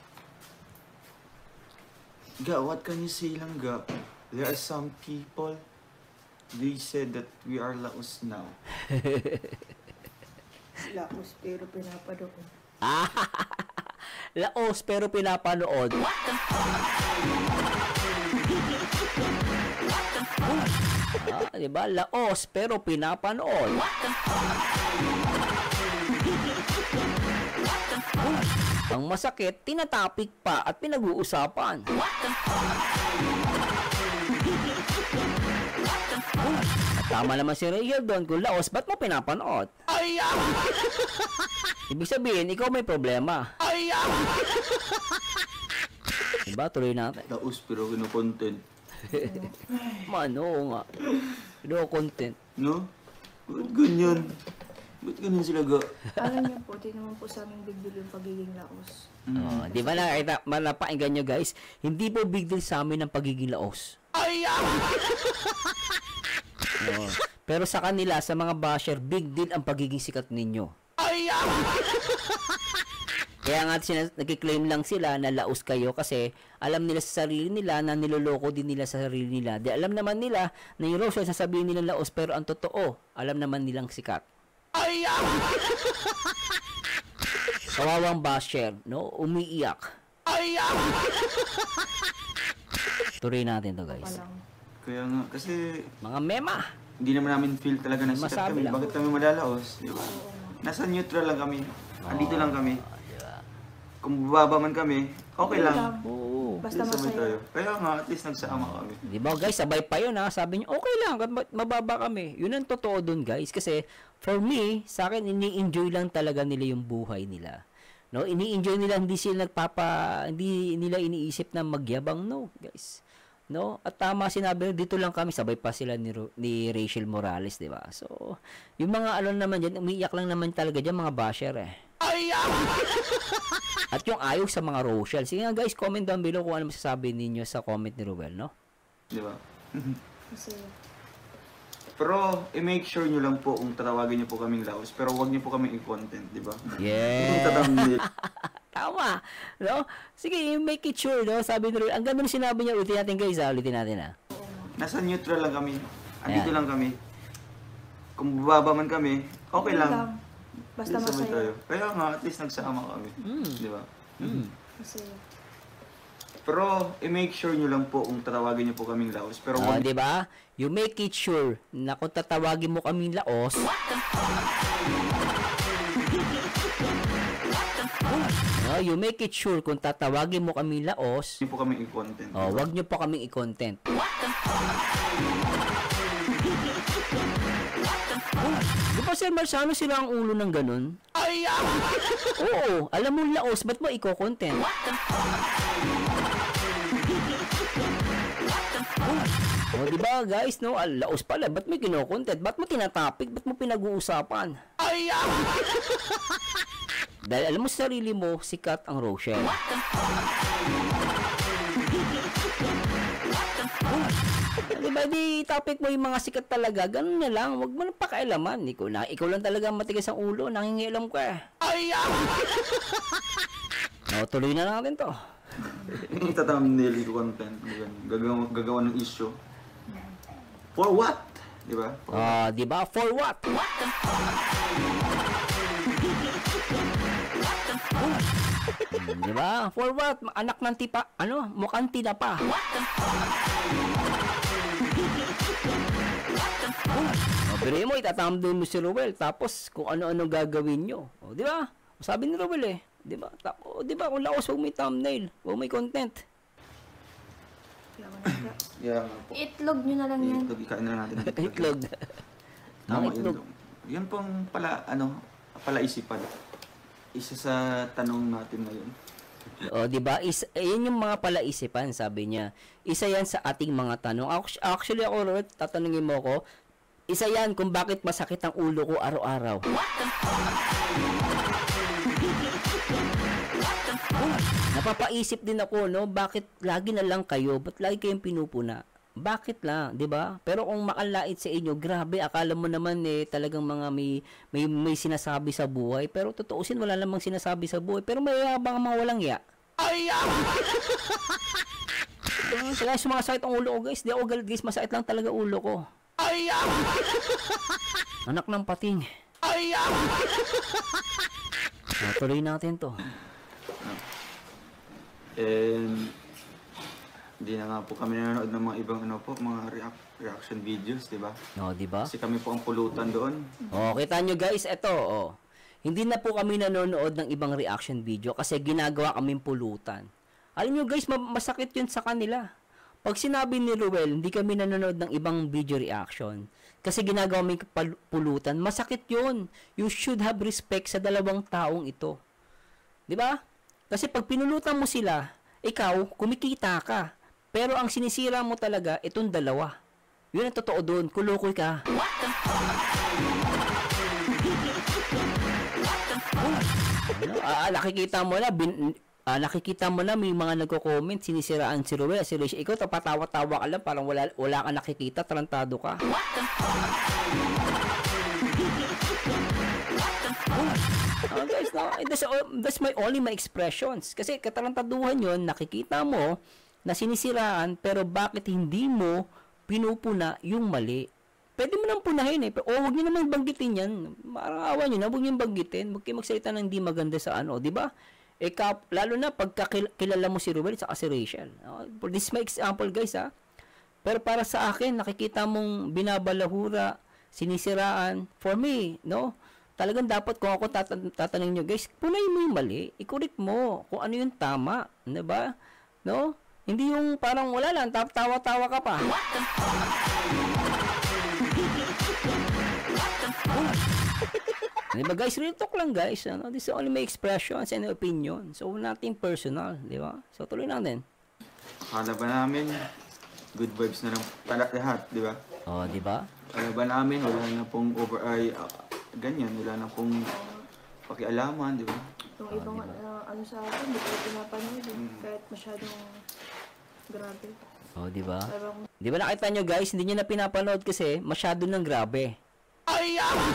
Ga, what can you say lang, Ga? There are some people, they said that we are laos now. Laos pero pinapadoon. Laos pero pinapanood. Ah, di ba? Laos pero pinapanood. Ang masakit, tinatapik pa at pinag-uusapan. At tama naman si Rachel doon, kung Laos, ba't mo pinapanood? Ibig sabihin, ikaw may problema. Diba? Tuloy natin. Laos pero kino-content. Mano nga. No content. No? Ba't ganyan? Ba't ganyan sila ga? Alam niyo po, di naman po sa aming big deal yung pagiging Laos. Oh, di ba nakita, malapakinggan nyo guys, hindi po big deal sa amin ang pagiging Laos. No. Pero sa kanila, sa mga basher, big deal ang pagiging sikat ninyo. Kaya nga sinas- nagkiklaim lang sila na Laos kayo kasi alam nila sa sarili nila na niloloko din nila sa sarili nila. Di alam naman nila na yung Rochelle sasabihin nila Laos pero ang totoo, alam naman nilang sikat. Kawawang basher, no? Umiiyak. Tuloy natin to guys. Walang. Kaya nga, kasi Mga mema. hindi naman namin feel talaga na sikat Masabi kami. lang. Bakit kami malalaos? Di ba? Nasa neutral lang kami. Andito lang kami. Kung bababa man kami, okay lang. Oo. Basta Sabay masaya. tayo. Kaya nga, at least nagsama kami. Di ba guys, sabay pa yun ha. Sabi niyo, okay lang, ma- mababa kami. Yun ang totoo dun guys. Kasi for me, sa akin, ini-enjoy lang talaga nila yung buhay nila. No, ini-enjoy nila, hindi sila nagpapa, hindi nila iniisip na magyabang, no, guys. No? At tama sinabi, dito lang kami, sabay pa sila ni, Ro- ni Rachel Morales, di ba? So, yung mga ano naman dyan, umiiyak lang naman talaga dyan, mga basher eh. At yung ayaw sa mga Rochelle. Sige nga guys, comment down below kung ano masasabi ninyo sa comment ni Ruel, no? Di ba? Kasi, Pero, i-make sure nyo lang po kung tatawagin nyo po kaming Laos. Pero huwag nyo po kaming i-content, di ba? Yeah. Tatambil. Tama. No? Sige, make it sure, no? Sabi ni Ruel, ang ganda ng sinabi niya, ulitin natin guys, ha? Ulitin natin, ha? Nasa neutral lang kami. Andito Ayan. lang kami. Kung bababa man kami, okay lang. Basta Sabay masaya. tayo. Kaya nga, at least nagsama kami. Mm. Di ba? Mm. Kasi, Pero, i-make sure nyo lang po kung tatawagin nyo po kaming Laos. Pero Oh, huwag di ba? You make it sure na kung tatawagin mo kaming Laos, no, you make it sure kung tatawagin mo kaming Laos, nyo po kaming i-content. oh, wag nyo pa kaming i-content. Di ba Sir Marciano sila ang ulo ng ganun? Oo, alam mo Laos, ba't mo i-content? Oh, di ba guys, no? Ah, Laos pala, ba't mo kino-content? Ba't mo tinatapik? Ba't mo pinag-uusapan? Dahil alam mo sa sarili mo, sikat ang Rochelle. Di ba, di topic mo yung mga sikat talaga, ganun na lang, wag mo na pakailaman. Ikaw, na, ikaw lang talaga matigas ang ulo, nangingialam ka eh. No, tuloy na natin to. Yung tatambil i-content. Gagawa, gagawa ng issue. For what? Di ba? For Ah, di ba? For what? Hmm, di ba? For what? Anak ng tipa, ano? Mukhang tinapa. O, biro mo, itatamdol mo si Ruel, tapos kung ano-ano gagawin nyo. O, di ba? Sabi ni Ruel eh. Di ba? Tapo, di ba? Kung Laos, huwag may thumbnail. Huwag may content. kailangan na. Yeah, nga po. Itlog nyo na lang yan. Itlog, ikain na natin. Itlog. Tama, Ang yun. itlog. Yan pong pala, ano, palaisipan. Isa sa tanong natin ngayon. O, di ba? Is, eh, yun yung mga palaisipan, sabi niya. Isa yan sa ating mga tanong. Actu- Actually, ako, Robert, tatanungin mo ko, isa yan kung bakit masakit ang ulo ko araw-araw. Napapaisip din ako, no? Bakit lagi na lang kayo? Ba't lagi kayong pinupuna? Bakit lang, 'di ba? Pero kung makalait sa inyo, grabe, akala mo naman eh talagang mga may may, may sinasabi sa buhay, pero totoosin wala namang sinasabi sa buhay, pero may yabang mga walang ya. Ay! Sila sumakasakit ang ulo ko, guys. Di ako galit, guys. Masakit lang talaga ulo ko. Ay! Anak ng pating. Ay! Tuloy natin to. And hindi na nga po kami nanonood ng mga ibang ano po, mga react, reaction videos, di ba? No, di ba? Kasi kami po ang pulutan doon. Oh, kita nyo guys, eto, oh. Hindi na po kami nanonood ng ibang reaction video kasi ginagawa kaming pulutan. Alam nyo guys, ma- masakit yun sa kanila. Pag sinabi ni Ruel, hindi kami nanonood ng ibang video reaction kasi ginagawa kaming pal- pulutan, masakit yun. You should have respect sa dalawang taong ito. Di ba? Kasi pag pinulutan mo sila, ikaw, kumikita ka. Pero ang sinisira mo talaga, itong dalawa. Yun ang totoo doon. Kulukoy ka. Ano? Ah, nakikita mo na, bin, ah, nakikita mo na may mga nagko-comment, sinisiraan si Ruel, si Rachel. Ikaw, tapatawa-tawa ka lang, parang wala, wala ka nakikita, tarantado ka. Oh, guys, no, that's, that's my only my expressions. Kasi katarantaduhan yun, nakikita mo na sinisiraan, pero bakit hindi mo pinupuna yung mali? Pwede mo nang punahin eh. Pero, oh, huwag nyo naman banggitin yan. Marang awa nyo na, huwag nyo banggitin. Huwag kayo magsalita ng hindi maganda sa ano, di ba? Eh, kap, lalo na pagka kilala mo si Ruel at si Rachel. Oh, this is my example, guys, ha. Pero para sa akin, nakikita mong binabalahura, sinisiraan. For me, no? Talagang dapat kung ako tatan- tatanungin nyo, guys, punahin mo yung mali. I-correct mo kung ano yung tama. Di ba? No? Hindi yung parang wala lang, tawa-tawa ka pa. Di ba guys, real talk lang guys. Ano? This is only my expressions and opinion. So, nothing personal. Di ba? So, tuloy natin. Akala ba namin, good vibes na lang talak lahat, di ba? Oh, di ba? Akala ba namin, wala na pong over, ay, uh, ganyan, wala na pong pakialaman, di ba? Yung ibang uh, ano sa akin, hindi ko pinapanood eh. Kahit masyadong grabe. Oh, di ba? Parang Di ba nakita nyo guys, hindi nyo na pinapanood kasi masyado nang grabe. Ay!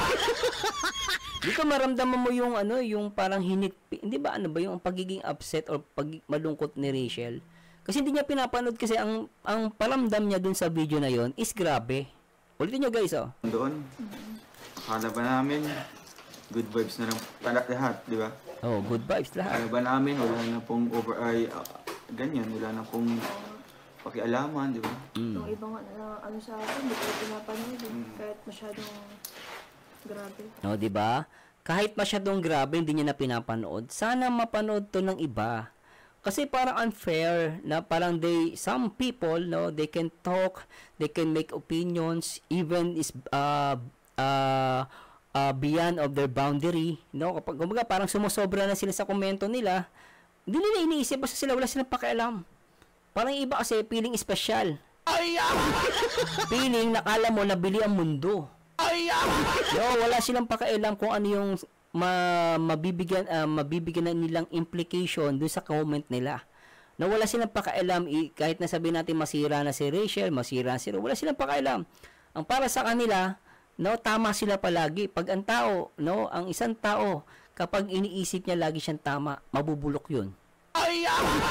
Di ko maramdaman mo yung ano, yung parang hinit, hindi ba ano ba yung pagiging upset or pag malungkot ni Rachel? Kasi hindi niya pinapanood kasi ang ang paramdam niya dun sa video na yon is grabe. Ulitin nyo guys, oh. Doon, akala ba namin, good vibes na lang talak lahat, di ba? Oh, good vibes lahat. Akala ba namin, wala na pong over, ay, uh, ganyan, wala na pong pakialaman, di ba? yung ibang uh, ano sa akin, hindi ko pinapanood eh. Kahit masyadong grabe. No, di ba? Kahit masyadong grabe hindi niya na pinapanood, sana mapanood to ng iba. Kasi parang unfair na parang they some people no they can talk, they can make opinions even is uh uh, uh beyond of their boundary, no? Kapag kumbaga parang sumosobra na sila sa komento nila, hindi nila iniisip basta sila wala silang pakialam. Parang iba kasi feeling special. Ay! Feeling nakala mo nabili ang mundo. Ay! No, wala silang pakialam kung ano yung ma mabibigyan uh, mabibigyan na nilang implication dun sa comment nila. Na wala silang pakialam i- kahit na sabihin natin masira na si Rachel, masira si Ro, wala silang pakialam. Ang para sa kanila, no, tama sila palagi. Pag ang tao, no, ang isang tao kapag iniisip niya lagi siyang tama, mabubulok 'yun. Ay!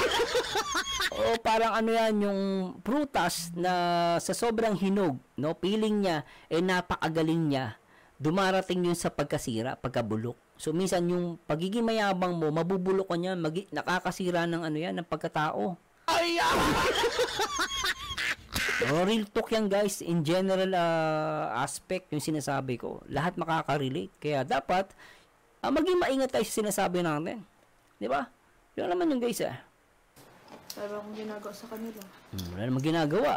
O parang ano yan, yung prutas na sa sobrang hinog, no, feeling niya, eh napakagaling niya, dumarating yun sa pagkasira, pagkabulok. So minsan yung pagiging mayabang mo, mabubulok ka niya, magi- nakakasira ng ano yan, ng pagkatao. Ay! Oh, real talk yan guys, in general uh, aspect yung sinasabi ko. Lahat makaka-relate. Kaya dapat, uh, maging maingat tayo sa sinasabi natin. Di ba? Yun naman yung guys eh. Parang ginagawa sa kanila. Hmm, wala namang ginagawa.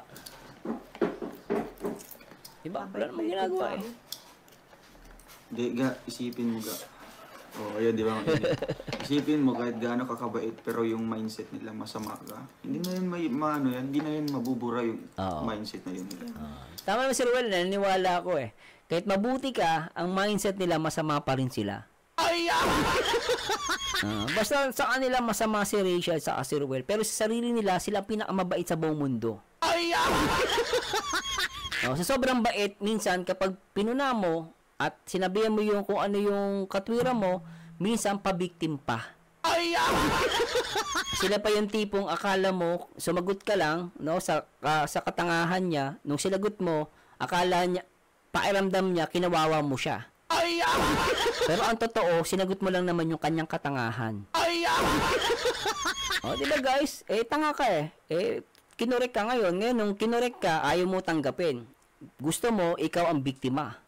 Diba? Wala namang ginagawa eh. Di, ga, isipin mo ga. Oh, ayun, di ba? Isipin mo kahit gaano kakabait, pero yung mindset nila masama ka. Hindi na yun may, maano yan, hindi na yun mabubura yung Oo. mindset na yun nila. Tama naman si Ruel, naniniwala ako eh. Kahit mabuti ka, ang mindset nila masama pa rin sila. Ay! Uh, basta sa kanila masama si Rachel sa si Ruel, pero sa sarili nila sila ang pinakamabait sa buong mundo. Ay! Oh, sa sobrang bait, minsan kapag pinuna mo at sinabihan mo yung kung ano yung katwiran mo, minsan pabiktim pa. Ay! Sila pa yung tipong akala mo sumagot ka lang, no, sa uh, sa katangahan niya, nung sinagot mo, akala niya pairamdam niya kinawawa mo siya. Ay! Pero ang totoo, sinagot mo lang naman yung kanyang katangahan. Ay! O, di ba guys? Eh, tanga ka eh. Eh, kinorek ka ngayon. Ngayon, nung kinorek ka, ayaw mo tanggapin. Gusto mo, ikaw ang biktima.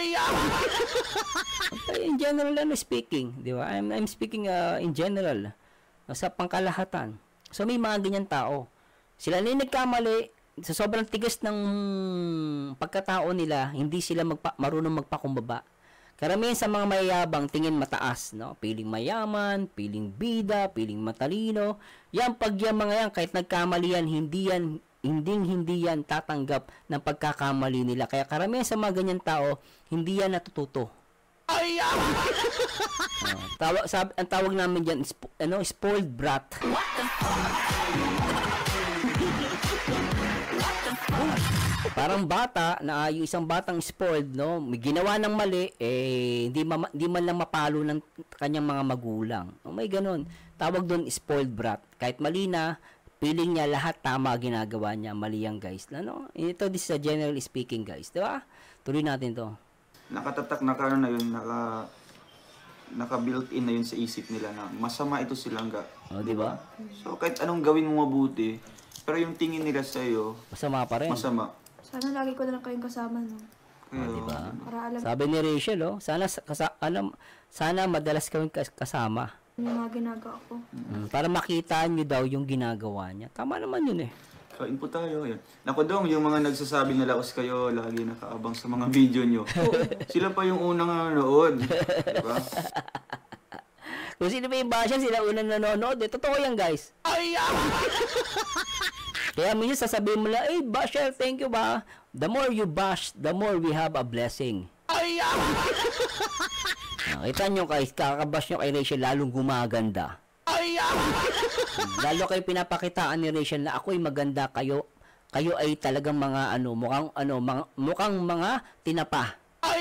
Okay, in general, ano, speaking, di ba? I'm, I'm speaking uh, in general. uh, Sa pangkalahatan. So, may mga ganyan tao. Sila na yung nagkamali, sa sobrang tigas ng pagkatao nila, hindi sila magpa, marunong magpakumbaba. Karamihan sa mga mayayabang tingin mataas, no? Piling mayaman, piling bida, piling matalino. Yan, pag yan mga yan, kahit nagkamali yan, hindi yan, hindi, hindi yan tatanggap ng pagkakamali nila. Kaya karamihan sa mga ganyan tao, hindi yan natututo. Ay, uh, tawag, sab, ang tawag namin dyan, spo, ano, spoiled brat. Parang bata na yung isang batang spoiled, no, may ginawa ng mali, eh hindi, ma, hindi man lang mapalo ng kanyang mga magulang. O may ganun. Tawag doon spoiled brat. Kahit mali na, feeling niya lahat tama ginagawa niya, mali yan guys. Ano? Ito, this is a generally speaking guys, di ba? Tuloy natin to. Nakatatak na kano na yun, naka naka-built in na yun sa isip nila na masama ito silang ga. O, di ba? So kahit anong gawin mo mabuti, pero yung tingin nila sa iyo, Masama pa rin. masama. Sana lagi ko na lang kayong kasama, no? Kaya, O, di ba? Para alam Sabi ni Rachel, oh, sana kasa, alam, sana madalas kami kas- kasama. yung mga ginagawa ko. Mm, para makita niyo daw yung ginagawa niya. Tama naman yun eh. kain po tayo. Yan. Naku dong, yung mga nagsasabi na laos kayo, lagi nakaabang sa mga video nyo. Sila pa yung unang nanonood. Diba? Kung sino ba yung basher, sila unang nanonood. Eh, totoo yan, guys. Kaya minsan sasabihin mo lang, eh, basher, thank you ba? The more you bash, the more we have a blessing. Nakita nyo, guys, kakabash nyo kay Rachel, lalong gumaganda. Lalo kayo pinapakitaan ni Rachel na ako'y maganda, kayo kayo ay talagang mga ano, mukhang ano, mga, mukhang mga tinapa.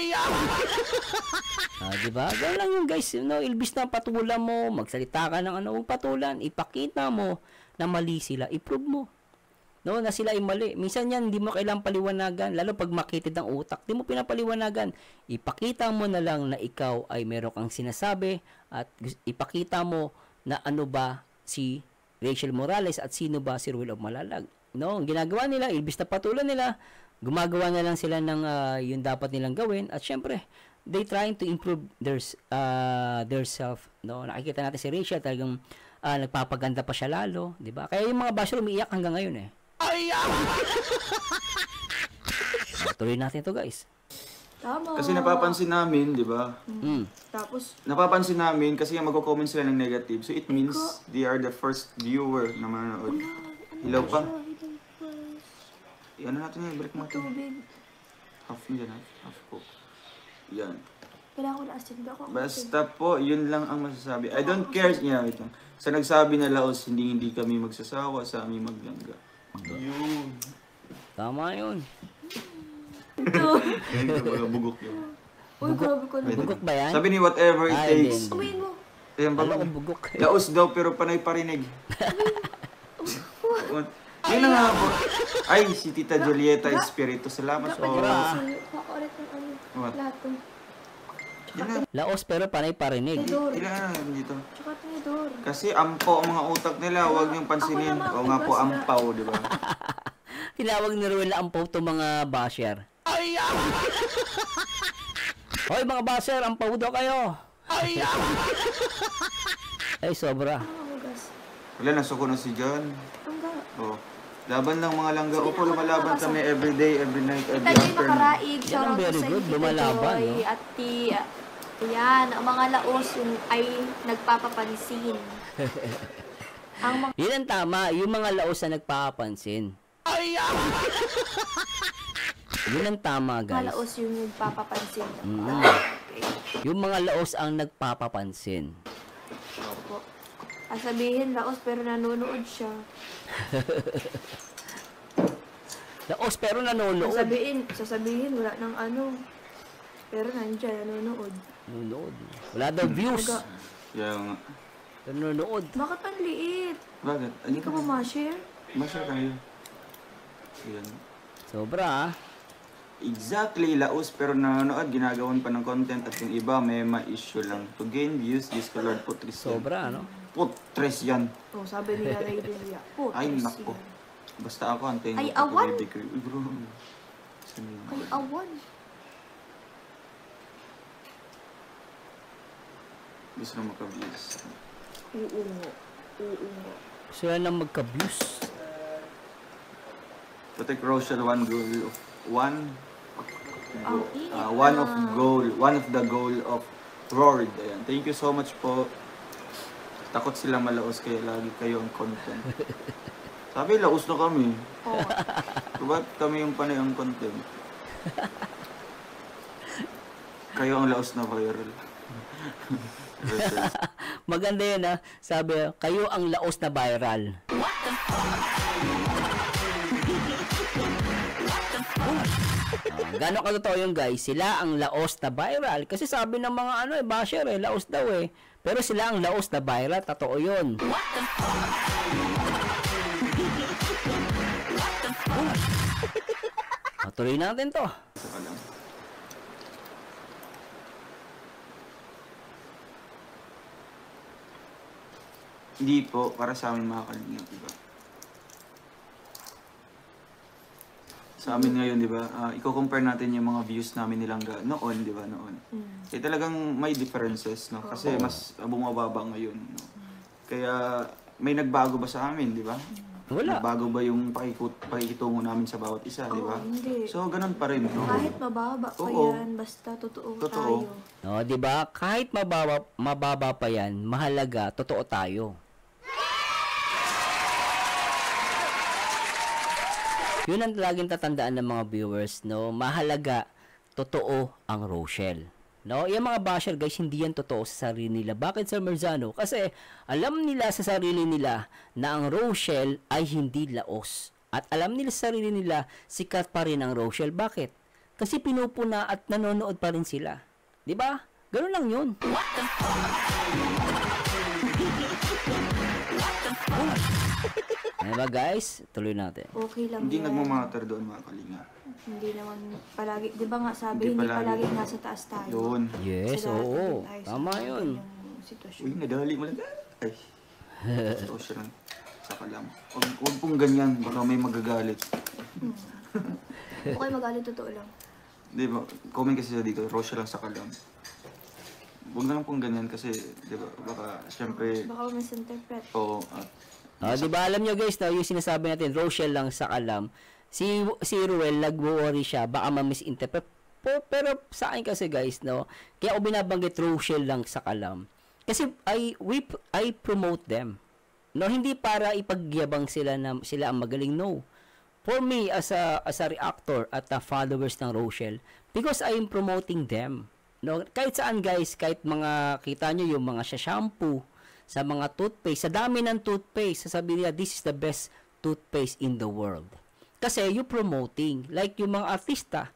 Ah, di ba? Ganun lang yung guys, no, ilbis na patulan mo, magsalita ka ng ano, patulan, ipakita mo na mali sila, i-prove mo. No, na sila ay mali. Minsan yan, hindi mo kailangang paliwanagan, lalo pag makitid ang utak, di mo pinapaliwanagan. Ipakita mo na lang na ikaw ay meron kang sinasabi at ipakita mo na ano ba si Rachel Morales at sino ba si Ruel of Malalag. No, ang ginagawa nila, ilbis na patulan nila, gumagawa na lang sila ng uh, yung dapat nilang gawin at syempre, they trying to improve their uh, their self. No, nakikita natin si Rachel talagang uh, nagpapaganda pa siya lalo, di ba? Kaya yung mga basher umiiyak hanggang ngayon eh. Uh, tuloy natin to guys. Tama. Kasi napapansin namin, di ba? Mm. Tapos, Napapansin namin kasi yung magko-comment sila ng negative. So it means they are the first viewer na manonood. Hilaw pa. Ano natin yung break natin? tubig. Half yun, half, half po. Yan. Kailangan ko na asin. Hindi ako ako. Basta po, yun lang ang masasabi. I don't care. Yeah, wait lang. Sa nagsabi na laos, hindi hindi kami magsasawa sa aming maglangga. Yun. Tama yun. Ito. Yan yung mga bugok yun. Uy, grabe ko na. Bugok ba yan? Sabi ni whatever it Ay, takes. din. Umiin mo. Ayan ba? Alam ko bugok. Laos daw pero panay parinig. Yun na nga po. Ay, si Tita Julieta Espiritu. Salamat Dapat po. yung Ora. asin. Pakulit ng ano. What? Lahat to. Yun na. Laos pero panay parinig. Tidor. Ilan na dito. Tsaka tinidor. Kasi ampo ang mga utak nila. Huwag niyong pansinin. Ako naman, O nga po, diba, sila? ampaw, di ba? Tinawag ni Ruel ang to mga basher. Hoy mga basher, ang daw kayo. Ay, sobra. Ano ako, gas? Wala, nasuko na si John. Hangga. O. Laban lang mga langga. Opo, lumalaban kami every day, every night, every Ito yung afternoon. nakaraig. Yan ang Shoutout very sa good, Tita lumalaban, Joy no? at ti... Yan, ang mga laos yung ay nagpapapansin. Ang mga... Yun ang tama, yung mga laos na nagpapansin. Yun ang tama, Mga guys. laos yung nagpapapansin. Mm. Okay. Yung mga laos ang nagpapapansin. Opo. Ang sabihin laos pero nanonood siya. Laos pero Ang nanonood. sabihin, sasabihin wala nang ano. Pero nandiyan, nanonood. Nanonood. Wala daw views. Aga. Kaya nga. Nanonood. Bakit ang liit? Bakit? Hindi ka ba ma-share? Masya tayo. Yan. Sobra, ah. Exactly, laos pero nanonood, ginagawan pa ng content at yung iba may ma-issue lang. To gain views, this colored po Tristan. Sobra, ano? Putres yan. Oh, sabi nila Raidelia. Oh, Ay, tres nako. yan. Basta ako, antayin Ay, ko awan. Baby Girl. Uy, bro. Saan yun? Ay, awan. Gusto na magka-views. Oo nga. Oo nga. Sila nang magka-views. Protect Rochelle, one goal of one Ang init uh, one of na. goal, one of the goal of Roared. Ayan. Thank you so much po. Takot silang malaos kaya lagi kayo ang content. Sabi, laos na kami. Oh. Diba kami yung panay ang content? Kayo ang laos na viral. Maganda yun ha. Sabi, kayo ang laos na viral. Ah, gano'n katotoo yun guys, sila ang laos na viral. Kasi sabi ng mga ano eh, basher eh, laos daw eh. Pero sila ang laos na viral, totoo yun. Ah, tuloy natin to. Saka lang. Hindi po, para sa amin mga kalingap, diba? Sa amin ngayon, di ba, uh, i-compare natin yung mga views namin nilang ga- noon, di ba, noon. Mm. Eh talagang may differences, no? Kasi mas uh, bumababa ngayon, no? Kaya may nagbago ba sa amin, di ba? Wala. Nagbago ba yung pakikut pakikitungo namin sa bawat isa, di ba? Oo, hindi. So, ganun pa rin, no? Kahit mababa pa Oo. yan, basta totoo, Totoo. tayo. No, 'di ba? Kahit mababa mababa pa 'yan, mahalaga totoo tayo. Yun ang laging tatandaan ng mga viewers, no? Mahalaga totoo ang Rochelle. No? Yung mga basher guys, hindi yan totoo sa sarili nila. Bakit, Sir Merzano? Kasi alam nila sa sarili nila na ang Rochelle ay hindi laos. At alam nila sa sarili nila, sikat pa rin ang Rochelle. Bakit? Kasi pinupuna at nanonood pa rin sila. 'Di ba? Ganun lang 'yun. Ano ba guys? Tuloy natin. Okay lang Hindi yan. nagmamatter doon, mga kalingap. Hindi naman palagi, di ba nga sabi, Hindi hindi, palagi. palagi nasa taas tayo. Yun. Yes, Sa lahat oo. nandun tayo sa Tama mga 'yun. ganyang sitwasyon. Uy, nadali mo lang. Ay. Ito siya lang. Saka lang. Huwag, huwag pong ganyan, baka may magagalit. Okay, magalit, totoo lang. Di ba? Comment kasi siya dito, Rochelle lang saka lang. Huwag na lang pong ganyan kasi, di ba, baka, syempre, Baka misinterpret. oo, at Ah, 'di ba alam niyo guys, no, yung sinasabi natin, Rochelle lang sa alam. Si si Ruel nagwo-worry siya, baka ma-misinterpret. Po, pero sa akin kasi guys, no, kaya ako binabanggit Rochelle lang sa alam. Kasi I we I promote them. No, hindi para ipagyabang sila na sila ang magaling, no. For me as a as a reactor at a followers ng Rochelle, because I am promoting them. No, kahit saan guys, kahit mga kita nyo yung mga shampoo, sa mga toothpaste, sa dami ng toothpaste, sasabihin nila, this is the best toothpaste in the world. Kasi you promoting, like yung mga artista,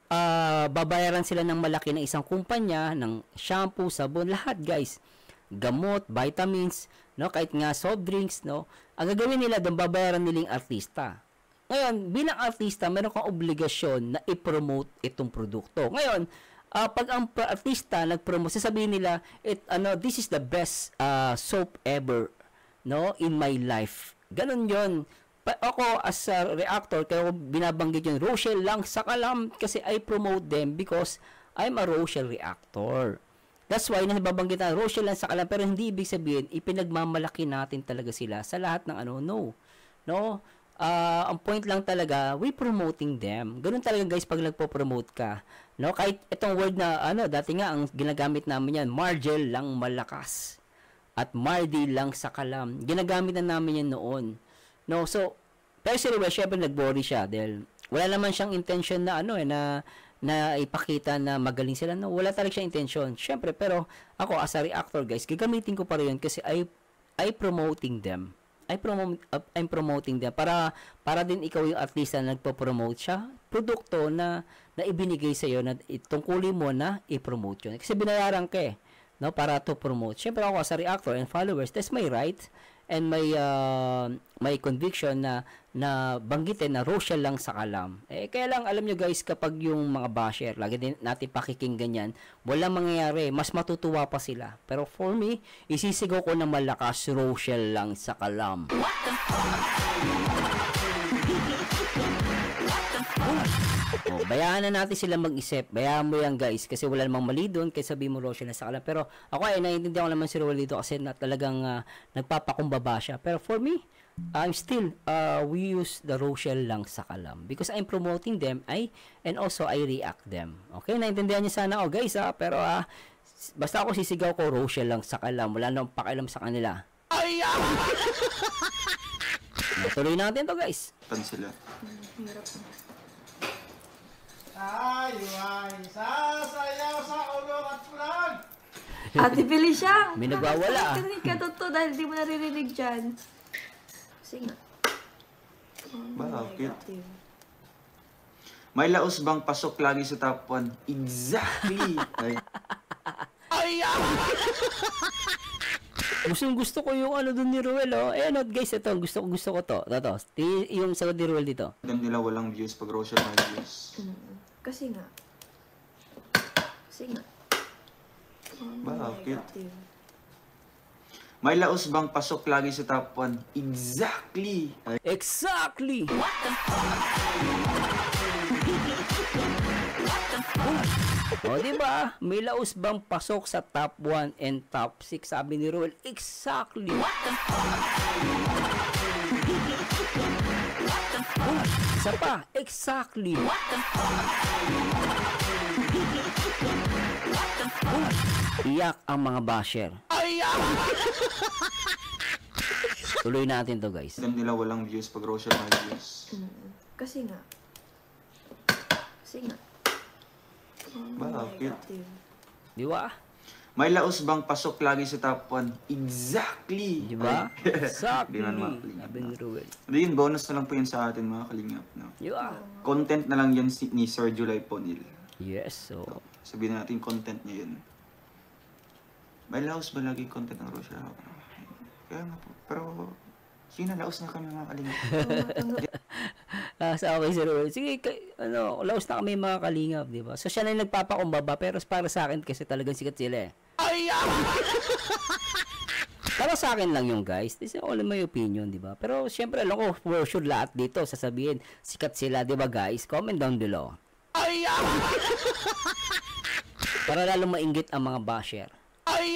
uh, babayaran sila ng malaki ng isang kumpanya, ng shampoo, sabon, lahat guys. Gamot, vitamins, no, kahit nga soft drinks, no. Ang gagawin nila doon, babayaran nilang artista. Ngayon, bilang artista, meron kang obligasyon na i-promote itong produkto. Ngayon, Uh, pag ang artista nag-promote, sasabihin nila, it, ano, this is the best uh, soap ever, no, in my life. Ganon yon. Pa- ako, as a reactor, kaya ako binabanggit yun, Rochelle lang sa kalam, kasi I promote them because I'm a Rochelle reactor. That's why, nababanggit na Rochelle lang sa kalam, pero hindi ibig sabihin, ipinagmamalaki natin talaga sila sa lahat ng ano, no. No? Uh, ang point lang talaga, we promoting them. Ganun talaga guys pag nagpo-promote ka. No, kahit itong word na ano, dati nga ang ginagamit namin yan, Margel lang malakas. At Mardi lang sa kalam. Ginagamit na namin yan noon. No, so pero si Ruel, syempre nag-worry siya dahil wala naman siyang intention na ano eh, na na ipakita na magaling sila. No, wala talaga siyang intention. Syempre, pero ako as a reactor guys, gagamitin ko pa rin yun kasi I I promoting them. I promote uh, I'm promoting them para para din ikaw yung artista na nagpo-promote siya produkto na na ibinigay sa iyo na itungkulin mo na i-promote yun kasi binayaran ka eh, no, para to promote. Syempre ako as a reactor and followers, that's my right and may uh, may conviction na na banggitin na Rochelle lang sa kalam. Eh kaya lang alam nyo guys, kapag yung mga basher lagi din natin pakikinggan yan, walang mangyayari, mas matutuwa pa sila. Pero for me, isisigaw ko na malakas, Rochelle lang sa kalam. Oh, bayaan na natin sila mag-isip. Bayaan mo yan guys, kasi wala namang mali doon kaya sabihin mo Rochelle na sa kalam. Pero ako ay naiintindihan ko naman si Roel dito kasi na, talagang uh, nagpapakumbaba siya. Pero for me, I'm still uh, we use the Rochelle lang sa kalam because I'm promoting them I and also I react them. Okay, naiintindihan niyo sana ako guys ha, pero uh, basta ako sisigaw ko Rochelle lang sa kalam, wala nang pakialam sa kanila. Ay! Tuloy natin to guys. Tan sila. Hirap. Ay, ay, sasayaw sa ulong at pulag. Ate Felicia! May nagwawala. Karinig ka totoo dahil di mo naririnig dyan. Sige nga. Bakit? May laos bang pasok lagi sa top one? Exactly! Ay. Ay! Gusto gusto ko yung ano dun ni Ruel oh. Eh ano guys, ito gusto ko gusto ko to. Ito, yung sagot ni Ruel dito. Alam nila walang views pag Rochelle may views. Mm, kasi nga. Kasi nga. Bakit? May laos bang pasok lagi sa top one? Exactly! Ay. Exactly! O, di ba? May laos bang pasok sa top one and top six? Sabi ni Ruel, exactly! Isa pa, exactly! Iyak ang mga basher. Tuloy natin to guys. Alam nila walang views pag Rochelle may views. Mm, kasi nga. Kasi nga. Bakit? Di ba? May laos bang pasok lagi sa top one? Exactly! Di ba? Ay. Exactly! Di man makakalingap. Sabi ni Ruel. Hindi yun, bonus na lang po yun sa atin mga kalingap. No? Di ba? Content na lang yan si, ni Sir July Ponil. Yes, so... Sabihin natin content niya yun. May laos ba lagi content ng Rochelle? Kaya nga po. Pero, sige na, laos na kami mga kalingap. Ah, sa okay, Sir Ruel. Sige, kay, ano, laos na kami mga kalingap, di ba? So, siya na yung nagpapakumbaba, pero para sa akin, kasi talagang sikat sila eh. Ay! Para sa akin lang yung guys. This is all my opinion, di ba? Pero, syempre, alam ko, for sure, lahat dito, sasabihin, sikat sila, di ba guys? Comment down below. Ay! Para lalo mainggit ang mga basher. Ay!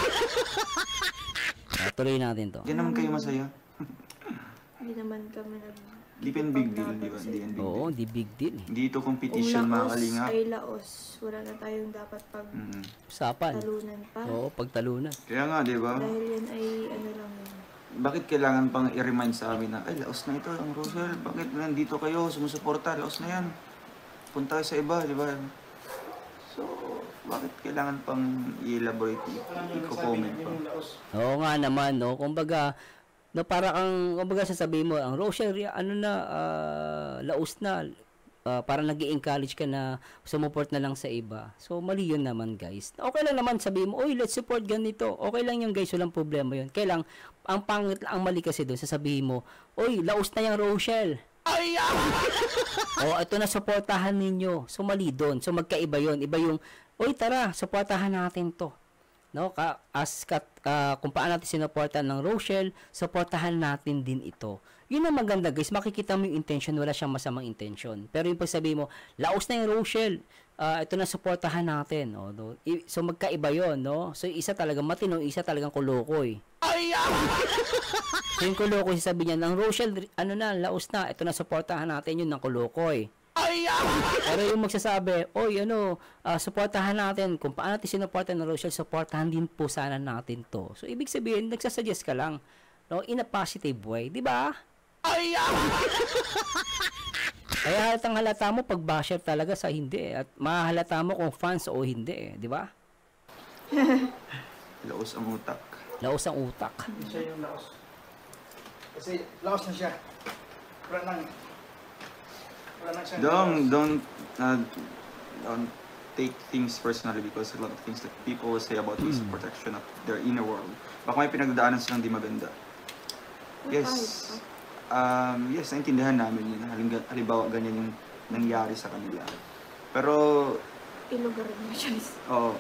Ah, tuloy natin to. Hindi naman kayo masaya. Hindi naman kami nag... Di pa yung big deal, di ba? Hindi yan big Oo, deal. di big deal eh. Hindi ito competition mga kalingap. ay laos. Wala na tayong dapat pag Mm. Usapan. talunan pa. Oo, pagtalunan. Kaya nga, di ba? Dahil yan ay ano lang yun. Bakit kailangan pang i-remind sa amin na, ay, laos na ito, ang Rochelle. Bakit nandito kayo, sumusuporta, laos na yan. Punta kayo sa iba, di ba? So, bakit kailangan pang i-elaborate, i-comment pa? Oo nga naman, no? Kumbaga, no, para kang, kumbaga sasabihin mo, ang Rochelle, ano na, uh, laos na, uh, para nag-i-encourage ka na sumuport na lang sa iba. So, mali yun naman, guys. Okay lang naman sabihin mo, oy, let's support ganito. Okay lang yun, guys, walang problema yun. Kaya lang, ang pangit, ang mali kasi doon, sasabihin mo, oy, laos na yung Rochelle. Ay, oh, ito na, supportahan ninyo. So, mali doon. So, magkaiba yun. Iba yung, oy, tara, supportahan natin to. No, ka as kat, uh, kung paano natin sinuportahan ng Rochelle, supportahan natin din ito. Yun ang maganda guys, makikita mo yung intention, wala siyang masamang intention. Pero yung pagsabi mo, laos na yung Rochelle, uh, ito na supportahan natin. Oh, no? So magkaiba yun, no? So isa talagang matino, isa talagang kulukoy. Ay! So yung kulukoy, sabi niya, ng Rochelle, ano na, laos na, ito na supportahan natin yun ng kulukoy. Ay! Pero yung magsasabi, oy, ano, uh, supportahan natin, kung paano natin sinuportahan ng Rochelle, supportahan din po sana natin to. So, ibig sabihin, nagsasuggest ka lang, no, in a positive way, di ba? Ay! Kaya halatang halata mo pag basher talaga sa hindi, at mahalata mo kung fans o hindi, di ba? Laos ang utak. Laos ang utak. Hindi siya yung laos. Kasi laos na siya. Wala nang... Wala nang siyang Don't, laos. don't, uh, don't take things personally because a lot of things that people will say about you is protection of their inner world. Baka may pinagdaanan silang di maganda. Yes. Um, yes, naintindihan namin yun. Halimbawa, halimbawa ganyan yung nangyari sa kanila. Pero, Ilugar mo siya. oo.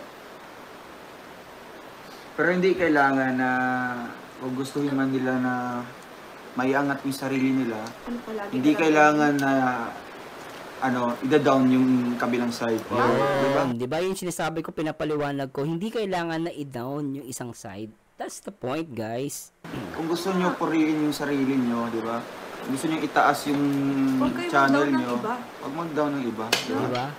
Pero hindi kailangan na kung gustuhin man nila na maiangat yung sarili nila, Ano palagi hindi ka lang- kailangan na ano, ida-down yung kabilang side. Or, di ba? Di ba yung sinasabi ko, pinapaliwanag ko, hindi kailangan na i-down yung isang side. That's the point, guys. Kung gusto nyo purihin yung sarili nyo, di ba? Kung gusto nyo itaas yung Huwag kayo channel mag-down ng nyo, iba. huwag mag-down ng iba. Di Di ba? ba?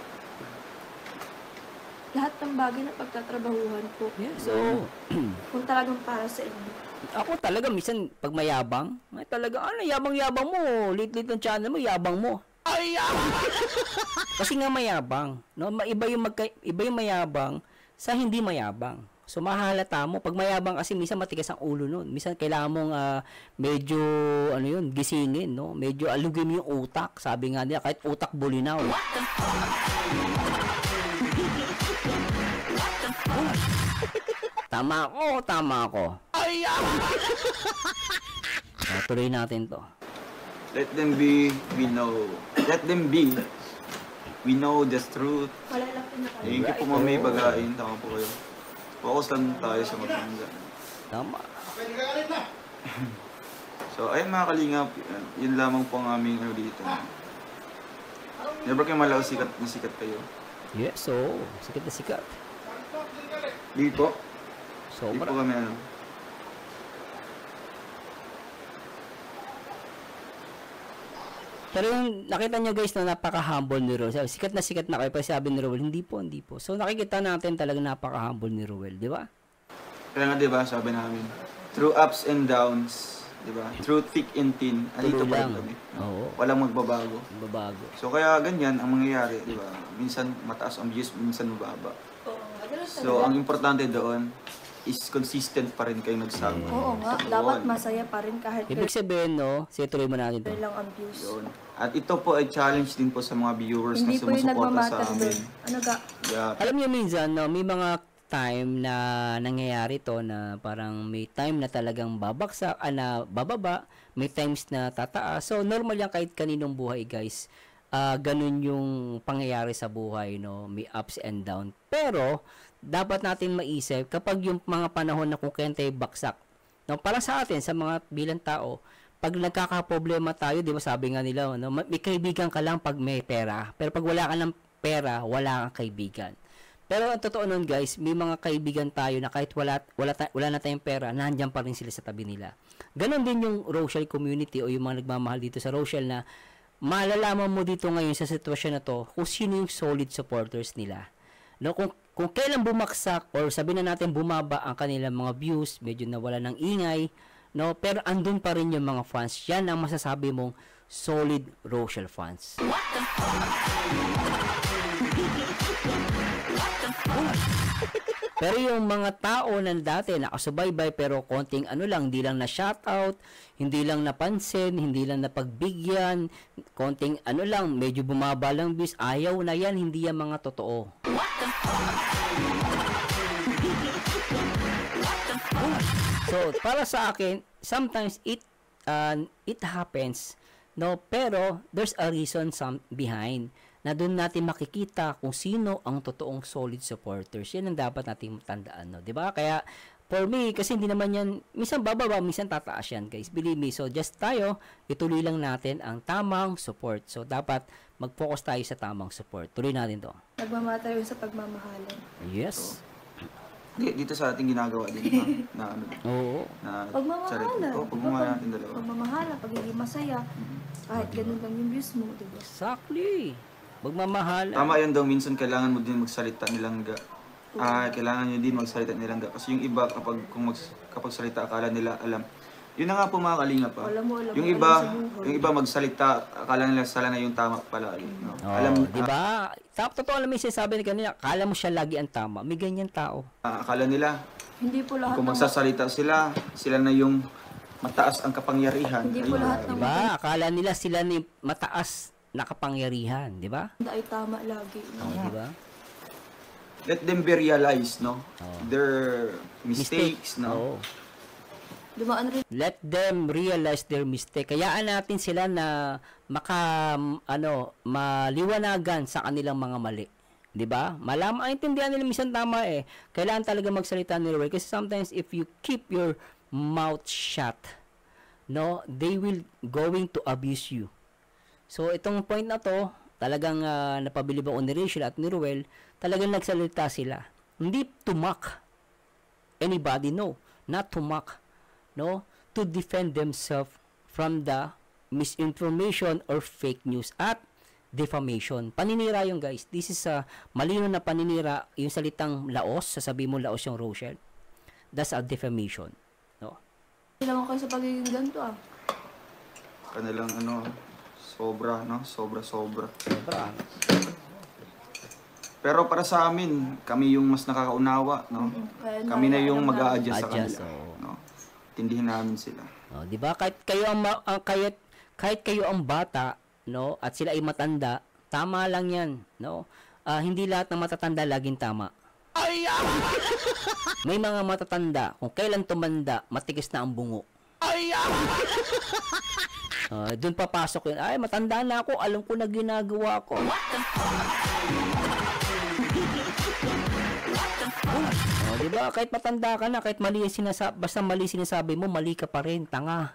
Lahat ng bagay na pagtatrabahuhan po. Yeah, so, Kung talagang para sa inyo. ako talaga, minsan, pag mayabang, may talaga, ano, yabang-yabang mo, lit-lit ng channel mo, yabang mo. Ay, kasi nga mayabang, no? Ma- Iba yung, magka, iba yung mayabang sa hindi mayabang. So, mahalata mo. Pag mayabang kasi, minsan matigas ang ulo nun. Minsan, kailangan mong ah, medyo, ano yun, gisingin, no? Medyo alugin mo yung utak. Sabi nga nila, kahit utak bulinaw. Tama ako, tama ako. Ay, tuloy natin to. Let them be, we know. Let them be, we know the truth. Malalaki na kayo. Thank you po, Mami Bagain. Tama po kayo. Focus lang tayo sa maganda. Tama. Pwede ka galit na. So, ayun mga kalingap, yun lamang po ang aming ano dito. Never kayo malaw sikat na sikat kayo. Yes, so, sikat na sikat. Dito, So, di po kami ano. pero yung nakita nyo guys na napaka-humble ni Ruel. Sabi, sikat na sikat na kayo. Pag sabi ni Ruel, hindi po, hindi po. So, nakikita natin talagang napaka-humble ni Ruel, di ba? Kaya nga diba, sabi namin, through ups and downs, diba? Through thick and thin, andito Tuloy pa rin lang. kami. Oo, Walang magbabago. babago. So, kaya ganyan ang mangyayari, diba? Minsan mataas ang views, minsan mababa. Oo, ganun So, talaga. ang importante doon is consistent pa rin kayo nagsama. Oo nga, dapat masaya pa rin kahit Ibig sabihin, no, sige tuloy mo natin to. kailan lang ang views. Yun. At ito po ay challenge din po sa mga viewers Hindi na po yung sumusuporta sa nagmamatter amin. doon. Ano ga? Yeah. Alam niyo minsan, no, may mga time na nangyayari to na parang may time na talagang babaksak, ah, na bababa, may times na tataas. So, normal yan kahit kaninong buhay, guys. Ah, ganun yung pangyayari sa buhay, no? May ups and down. Pero, dapat natin maisip kapag yung mga panahon na kung kaya tayo baksak, no? Para sa atin, sa mga bilang tao, pag nagkakaproblema tayo, di ba sabi nga nila, no? May kaibigan ka lang pag may pera. Pero pag wala ka ng pera, wala kang kaibigan. Pero ang totoo nun guys, may mga kaibigan tayo na kahit wala, wala, ta- wala na tayong pera, nandiyan pa rin sila sa tabi nila. Ganon din yung Rochelle community o yung mga nagmamahal dito sa Rochelle na malalaman mo dito ngayon sa sitwasyon na to kung sino yung solid supporters nila. No, kung, kung kailan bumaksak or sabihin na natin bumaba ang kanilang mga views, medyo nawala ng ingay, no, pero andun pa rin yung mga fans. Yan ang masasabi mong solid Rochelle fans. Pero yung mga tao na dati nakasubaybay pero konting ano lang, hindi lang na shoutout, hindi lang napansin, hindi lang napagbigyan, konting ano lang, medyo bumaba lang views, ayaw na yan, hindi yan mga totoo. So, para sa akin, sometimes it uh, it happens, no, pero there's a reason some behind na doon natin makikita kung sino ang totoong solid supporters. Yan ang dapat natin tandaan, no? 'Di ba? Kaya for me, kasi hindi naman yan, minsan bababa, minsan tataas yan, guys. Believe me. So, just tayo, ituloy lang natin ang tamang support. So, dapat mag-focus tayo sa tamang support. Tuloy natin to. Nagmamatter yun sa pagmamahalan. Yes. Di- Dito sa ating ginagawa din, ha? Na ano, Oo. na Pagmamahalan. charity. Oh, pagmamahalan natin dalawa. Pagmamahalan, pagiging masaya. Kahit ganun lang yung views mo, di ba? Exactly. Magmamahal. Tama yun daw, minsan kailangan mo din magsalita nilangga. Ah, kailangan nyo din magsalita nilangga. Kasi yung iba, kapag, kung mag, kapag salita, akala nila alam. Yun na nga po mga kalinga pa. Alam mo, alam Yung mo, iba, alam sa buhay. yung iba magsalita, akala nila sala na yung tama pala. No? Oh, Alam, di ba? Tap totoo alam mo yung sinasabi ni kanina, akala mo siya lagi ang tama. May ganyan tao. ah, akala nila, Hindi po lahat kung ng magsasalita sila, sila na yung mataas ang kapangyarihan. Hindi po Ayun. lahat Di ng ba? Akala nila sila ni mataas na kapangyarihan, di ba? maganda ay tama lagi. No? Oh, di ba? Let them be realized, no? Oh. Their mistakes, no? Oo. Dumaan rin. Let them realize their mistake. Kayaan natin sila na maka ano, maliwanagan sa kanilang mga mali. 'Di ba? Malaman, intindihan nila minsan tama eh. Kailangan talaga magsalita ni Ruel kasi sometimes if you keep your mouth shut, no, they will going to abuse you. So itong point na to, talagang uh, napabilib ako ni Rachel at ni Ruel, talagang nagsalita sila. Hindi to mock anybody, no. Not to mock, no, to defend themselves from the misinformation or fake news at defamation. Paninira yung guys. This is a malino na paninira. Yung salitang laos, sasabihin mo laos yung Rochelle. That's a defamation, no. Hindi naman kayo sa pagiging ganito ah. Kanilang ano, sobra, no? Sobra, sobra. Sobra. Pero para sa amin, kami yung mas nakakaunawa, no? Kaya Kami na yung alam mag-a-adjust sa Adjust, kanila, oo. no? Tindihin namin sila. Oh, 'di ba? Kahit kayo ang ma- ang kahit kahit kayo ang bata, no, at sila ay matanda, tama lang 'yan, no? Ah, hindi lahat ng matatanda laging tama. May mga matatanda, kung kailan tumanda, matigas na ang bungo. Ah, doon papasok yun. Ay, matanda na ako, alam ko na ginagawa ko. Oh, 'di ba? Kahit matanda ka na, kahit mali yung sinasabi, basta mali sinasabi mo, mali ka pa rin, tanga.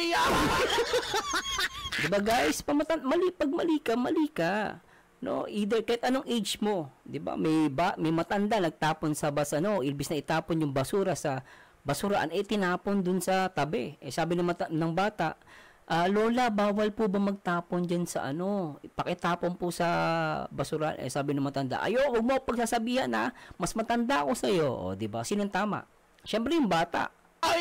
'Di ba guys? Pamatan mali pag mali ka, mali ka. No, either kahit anong age mo, 'di ba? May ba, may matanda nagtapon sa bas ano, ilbis na itapon yung basura sa basuraan, eh tinapon dun sa tabi. Eh sabi ng, mata, ng bata, ah, lola, bawal po ba magtapon diyan sa ano? Pakitapon po sa basura. Eh sabi ng matanda, ayo, wag mo pagsasabihan na, mas matanda ako sa iyo, o 'di ba? Sinong tama? Syempre yung bata.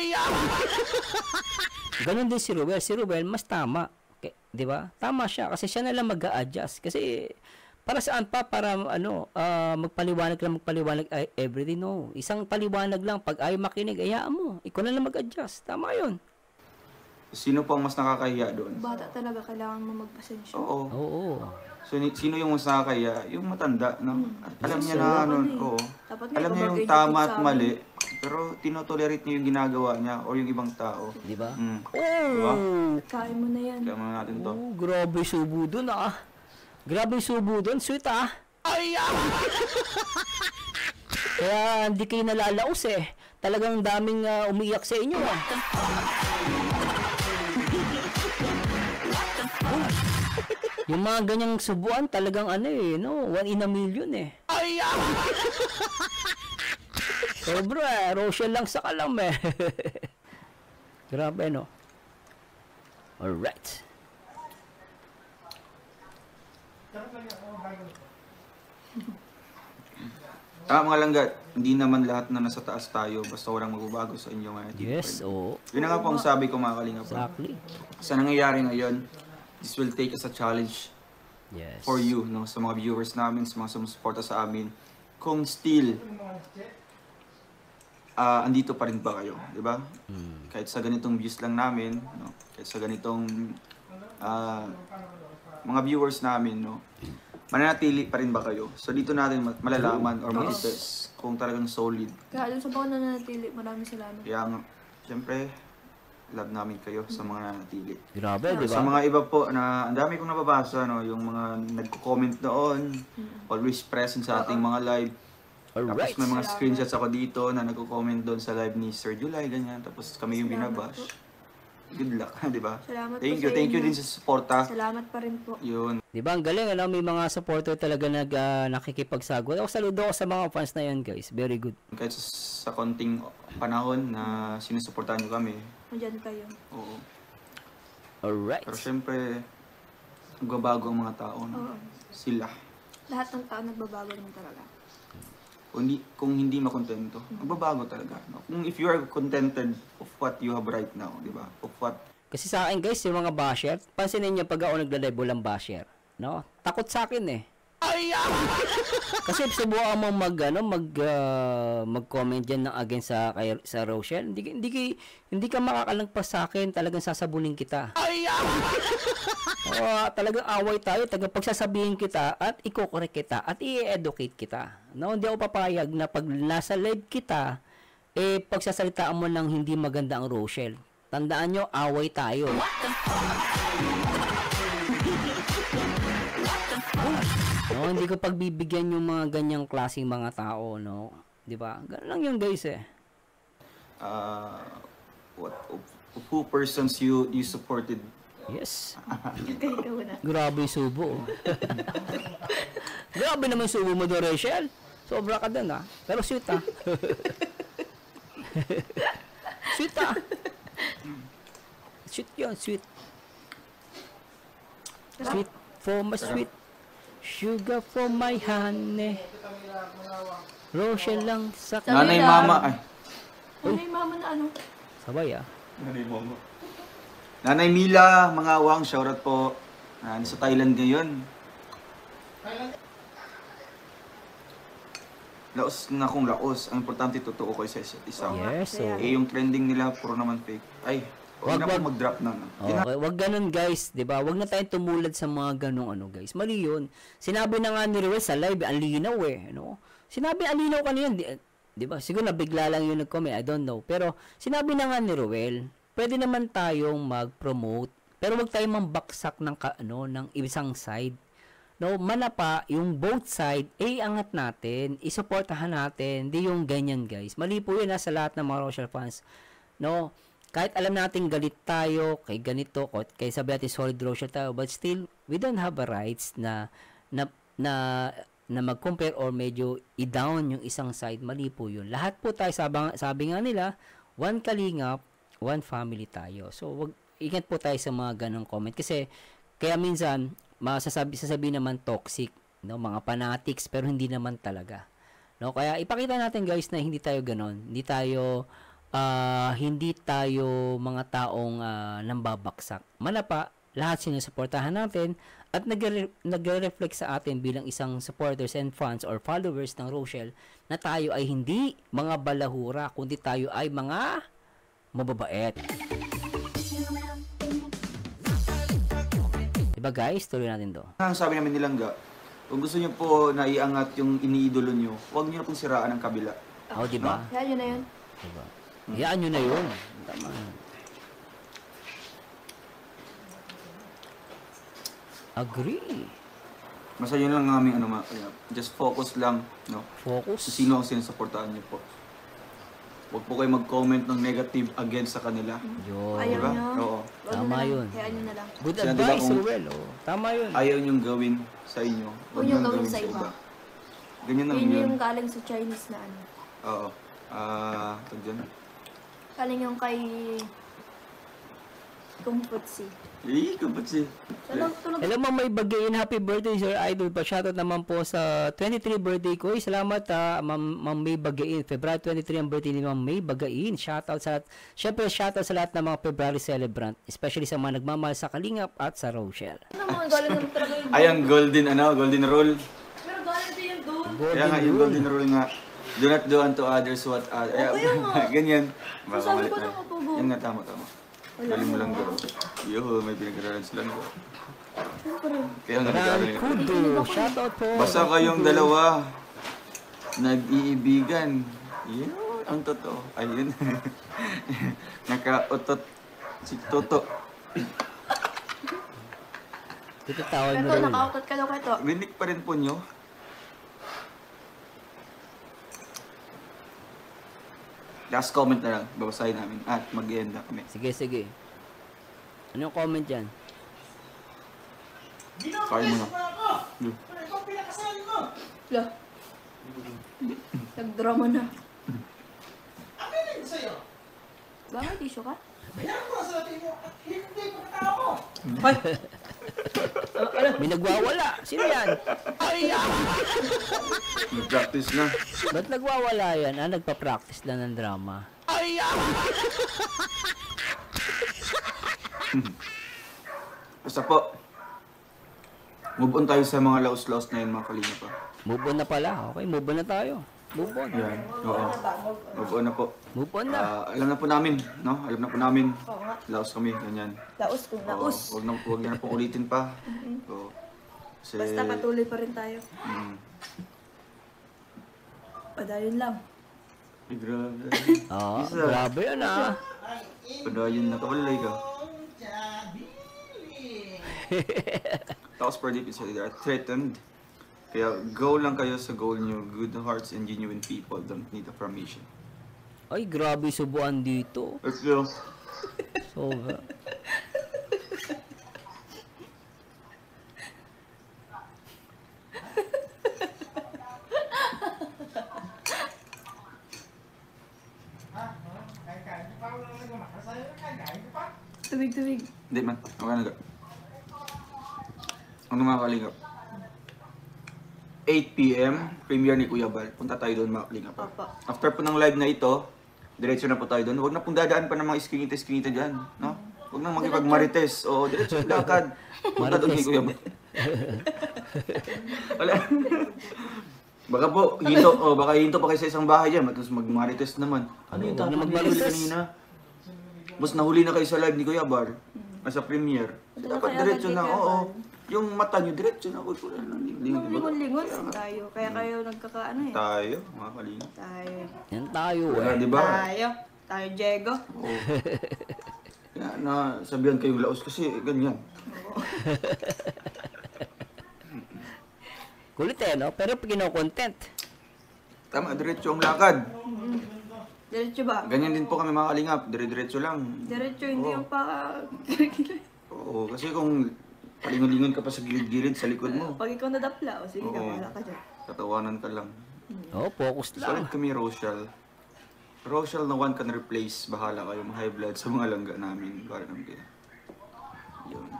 Ganon din si Ruel. Si Ruel mas tama. Okay, 'di ba? Tama siya kasi siya na lang mag-a-adjust. Kasi para saan pa para ano, uh, magpaliwanag lang magpaliwanag ay, everyday no. Isang paliwanag lang pag ayaw makinig, ayaan mo. Ikaw na lang mag-adjust. Tama 'yun. Sino po ang mas nakakahiya doon? Bata talaga, kailangan mo magpasensya. Oo. Oo. So, ni- sino yung mas nakakahiya? Yung matanda, no? At alam niya So, na, ano, ano eh. oo. Dapat nga, Alam niya yung ipabagay tama niyo at sa mali, amin. pero tinotolerate niya yung ginagawa niya o yung ibang tao. 'Di ba? Mm. Oh. Kain mo na yan. Kaya muna natin to. Oh, grabe subo doon ah. Grabe subo doon, sweet ah. Ay ah. Kaya hindi kayo nalalaos eh. Talagang daming uh, umiyak sa inyo ah. Yung mga ganyang subuan talagang ano eh, no? One in a million eh. Ay ah. Sobra eh, Rochelle lang sa kalam eh. Grabe no? Alright. Ah, mga langgat, hindi naman lahat na nasa taas tayo basta walang magbabago sa inyo mga Yes, oo. Yun na nga po ang sabi ko mga kalingap. Exactly. Sa nangyayari ngayon, this will take as a challenge Yes. for you, no, sa mga viewers namin, sa mga sumusuporta sa amin. Kung still, ah, andito pa rin ba kayo, di ba? Mm. Kahit sa ganitong views lang namin, no, kahit sa ganitong ah, mga viewers namin, no, mananatili pa rin ba kayo? So dito natin ma- malalaman or matitest kung talagang solid. Kaya dun sa baka nananatili, maraming salamat. Kaya nga, syempre, love namin kayo sa mga nanatili. Grabe, di Sa ba? mga iba po na ang dami kong nababasa, no, yung mga nagko-comment doon, always present sa ating mga live. Alright. Tapos may mga screenshots ako dito na nagko-comment doon sa live ni Sir July, ganyan. Tapos kami yung Salamat binabash. po. Good luck, di ba? Salamat po Thank you, sa thank you inyo. din sa suporta. Salamat pa rin po. Yun. Di ba? Ang galing, alam, may mga supporter talaga nag uh, nakikipagsagot. Ako saludo ako sa mga fans na yan, guys. Very good. Kahit sa, sa konting panahon na sinusuportahan nyo kami, Nandiyan kayo. oo. Alright. Pero syempre, nagbabago ang mga tao, no? Oo. Sila. Lahat ng tao nagbabago naman talaga. Kung hindi, kung hindi makontento, magbabago talaga. No? Kung if you are contented of what you have right now, di ba? Of what, Kasi sa akin, guys, yung mga basher, pansinin niyo pag ako nagla-live, walang basher. No? Takot sa akin eh. Kasi subukan mo mag ano mag uh, mag-comment diyan ng against sa kay, sa Rochelle. Hindi hindi ki- hindi ka makakalagpas sa akin, talagang sasabunin kita. Oo, talagang away tayo, taga pagsasabihin kita at iko-correct kita at i-educate kita. No, hindi ako papayag na pag nasa live kita, eh pagsasalitaan mo ng hindi maganda ang Rochelle. Tandaan nyo, away tayo. No, hindi ko pagbibigyan yung mga ganyang klaseng mga tao, no? 'Di ba? Ganun lang yun, guys eh. Uh, what who persons you you supported? Yes. Kaya ikaw na. Grabe yung subo. Grabe naman yung subo mo doon, Rachel. Sobra ka doon, ha? Pero sweet, ha? Sweet, ha? Sweet yun, sweet. Sweet for my sweet. Sugar for my honey. Rochelle lang sa Nanay lang. mama ay. Ano yung mama na ano? Sabay, ah. Nanay mama. Nanay Mila, mga awang, shoutout po. Uh, sa Thailand ngayon. Laos na kung laos. Ang importante, totoo ko sa isa't isa. Yes, so. Eh, yung trending nila, puro naman fake. Ay, huwag Wag, na wag. po mag-drop na. no? Okay, wag ganun guys, 'di ba? Wag na tayong tumulad sa mga ganung ano guys. Mali 'yun. Sinabi na nga ni Ruel sa live, ang linaw eh, no? Sinabi ang linaw kanina, 'di ba? Siguro nabigla lang 'yung nag-comment, I don't know. Pero sinabi na nga ni Ruel, pwede naman tayong mag-promote, pero wag tayong mambaksak ng ka, ano, ng isang side. No, manapa yung both side, eh angat natin, isuportahan natin, di yung ganyan guys. Mali po 'yun ha, sa lahat ng mga Rochelle fans. No, kahit alam natin galit tayo kay ganito, kay sabi natin solid Rochelle tayo, but still we don't have a rights na na na, na mag-compare or medyo i-down yung isang side. Mali po 'yun. Lahat po tayo, sabi, sabi nga nila, one kalingap, one family tayo. So wag ingat po tayo sa mga ganong comment kasi kaya minsan masasabi sasabi naman toxic, no, mga fanatics, pero hindi naman talaga. No, kaya ipakita natin guys na hindi tayo ganon. Hindi tayo uh, hindi tayo mga taong uh, nambabaksak. Manapa, lahat sinusuportahan natin at nagre- nagre-reflect sa atin bilang isang supporters and fans or followers ng Rochelle na tayo ay hindi mga balahura, kundi tayo ay mga mababait. Diba guys, tuloy natin to. Ang sabi namin nilang ga, kung gusto niyo po na iangat yung iniidolo niyo, huwag niyo na pong siraan ang kabila. Oh, diba? Kaya yun na yun. Diba? Hayaan nyo na yun. Tama. Agree. Basta yun lang ang aming ano, ma- just focus lang, no? Focus. Kung sino ang sinusuportahan niyo po. Huwag po kayo mag-comment ng negative against sa kanila. Yun. Ayaw Diba? nyo. Oo. Wag Tama na lang. yun. Kaya yun na lang. Good Sila, diba, advice, kung- Ruel. Oh. Tama yun. Ayaw niyong gawin sa inyo. Huwag niyong gawin sa iba. Ganyan lang Yun yun. yung galing sa Chinese na ano. Oo. Ah, tag dyan. Galing yung kay Kung Futsi. Eh, kapat si. Tulog, tulog. Hello, Ma'am May Bagayin. Happy birthday, Sir Idol. Pa-shoutout naman po sa twenty-three birthday ko. Uy, salamat, ah, Ma'am, Ma'am May Bagayin. February twenty-three ang birthday ni Ma'am May Bagayin. Shoutout sa lahat. Siyempre, shoutout sa lahat ng mga February celebrant. Especially sa mga nagmamahal sa Kalingap at sa Rochelle. Ano mo, galing naman talaga yung Ay, ang golden, ano, golden rule. Pero galing din yung doon. Kaya nga, yung golden rule nga. Do not do unto others what others. Oo, kaya nga. Ganyan. Ang sabi ko lang ako, Go. Yan nga, tama, tama. Galing mo lang garo. Yo, may pinag-aralan sila ko. Siyempre. Kaya nga nag-aaral nga. Kudo. Shoutout po. Basta kayong dalawa nag-iibigan. Yun, ang totoo. Ayun. Naka-utot si Toto. Ito tawag mo Ito, rin. nakautot ka daw kito. Rinig pa rin po nyo. Last comment na lang. Babasahin namin. At mag-end na kami. Sige, sige. Anong comment dyan? Kaya mo na. Yo. Lo. Nag-drama na. Aminin sa'yo. Bakit tissue ka? Kaya ko sa atin mo at hindi ko katao. May nagwawala. Sino yan? Ay, ah! Mag-practice na. Ba't nagwawala yan? Ah, nagpa-practice lang ng drama. Ay, ah! Basta po. Move on tayo sa mga laos-laos na yun, mga kalinga pa. Move on na pala. Okay, move on na tayo. Move on. Yan. Oo. Move on na po. Move on na. Ah, alam na po namin, no? Alam na po namin. Oo nga. Laos kami, ganyan. Laos kung Oo, laos. Huwag na, huwag na po ulitin pa. Oo. Kasi, Basta patuloy pa rin tayo. mm, Padayon lang. Ay, grabe. Oo, Isa. grabe yan ah. Padayon na kabalay ka. Tapos per deep inside, they are threatened. Kaya go lang kayo sa goal nyo. Good hearts and genuine people don't need affirmation. Ay, grabe subuan dito. Let's go. Sobra. Tubig, tubig. Hindi man. Okay na ga. Ano mga kalingap? eight p m premiere ni Kuya Bal. Punta tayo doon mga kalingap. Papa. After po ng live na ito, diretso na po tayo doon. Huwag na pong dadaan pa ng mga iskinita-iskinita dyan. No? Huwag na makipag-marites. O, diretso lakad. Punta doon kay Kuya Bal. Wala. Baka po, hinto, oh, baka hinto pa kayo sa isang bahay dyan. Tapos mag-marites naman. Ano yung Huwag na tapos mag-marites. nahuli kanina? Boss, nahuli na kayo sa live ni Kuya Bar. Sa premiere. Wala Dapat kaya diretso agad na, kay Kuya oo. Bal. Yung mata nyo, diretso na. Huwag ko na lang. Nung lingon-lingon tayo. Kaya kayo nagkakaano eh. Tayo, mga kalingap. Tayo. Yan tayo Wala, eh. di ba? Tayo. Tayo, Diego. Oo. Kaya na sabihan kayong laos kasi ganyan. Kulit eh, no? Pero kino-content. Tama, diretso ang lakad. Diretso ba? Ganyan din po kami mga kalingap. Dire-diretso lang. Diretso, hindi Oo. yung pa... Oo, kasi kung palingon-lingon ka pa sa gilid-gilid sa likod mo, Pag ikaw nadapla, o sige ka, Oo. wala ka dyan. tatawanan ka lang. Oh, focus lang. Solid kami, Rochelle. Rochelle, no one can replace. Bahala kayo, mga high blood sa mga langga namin. Para naman kayo. Yun.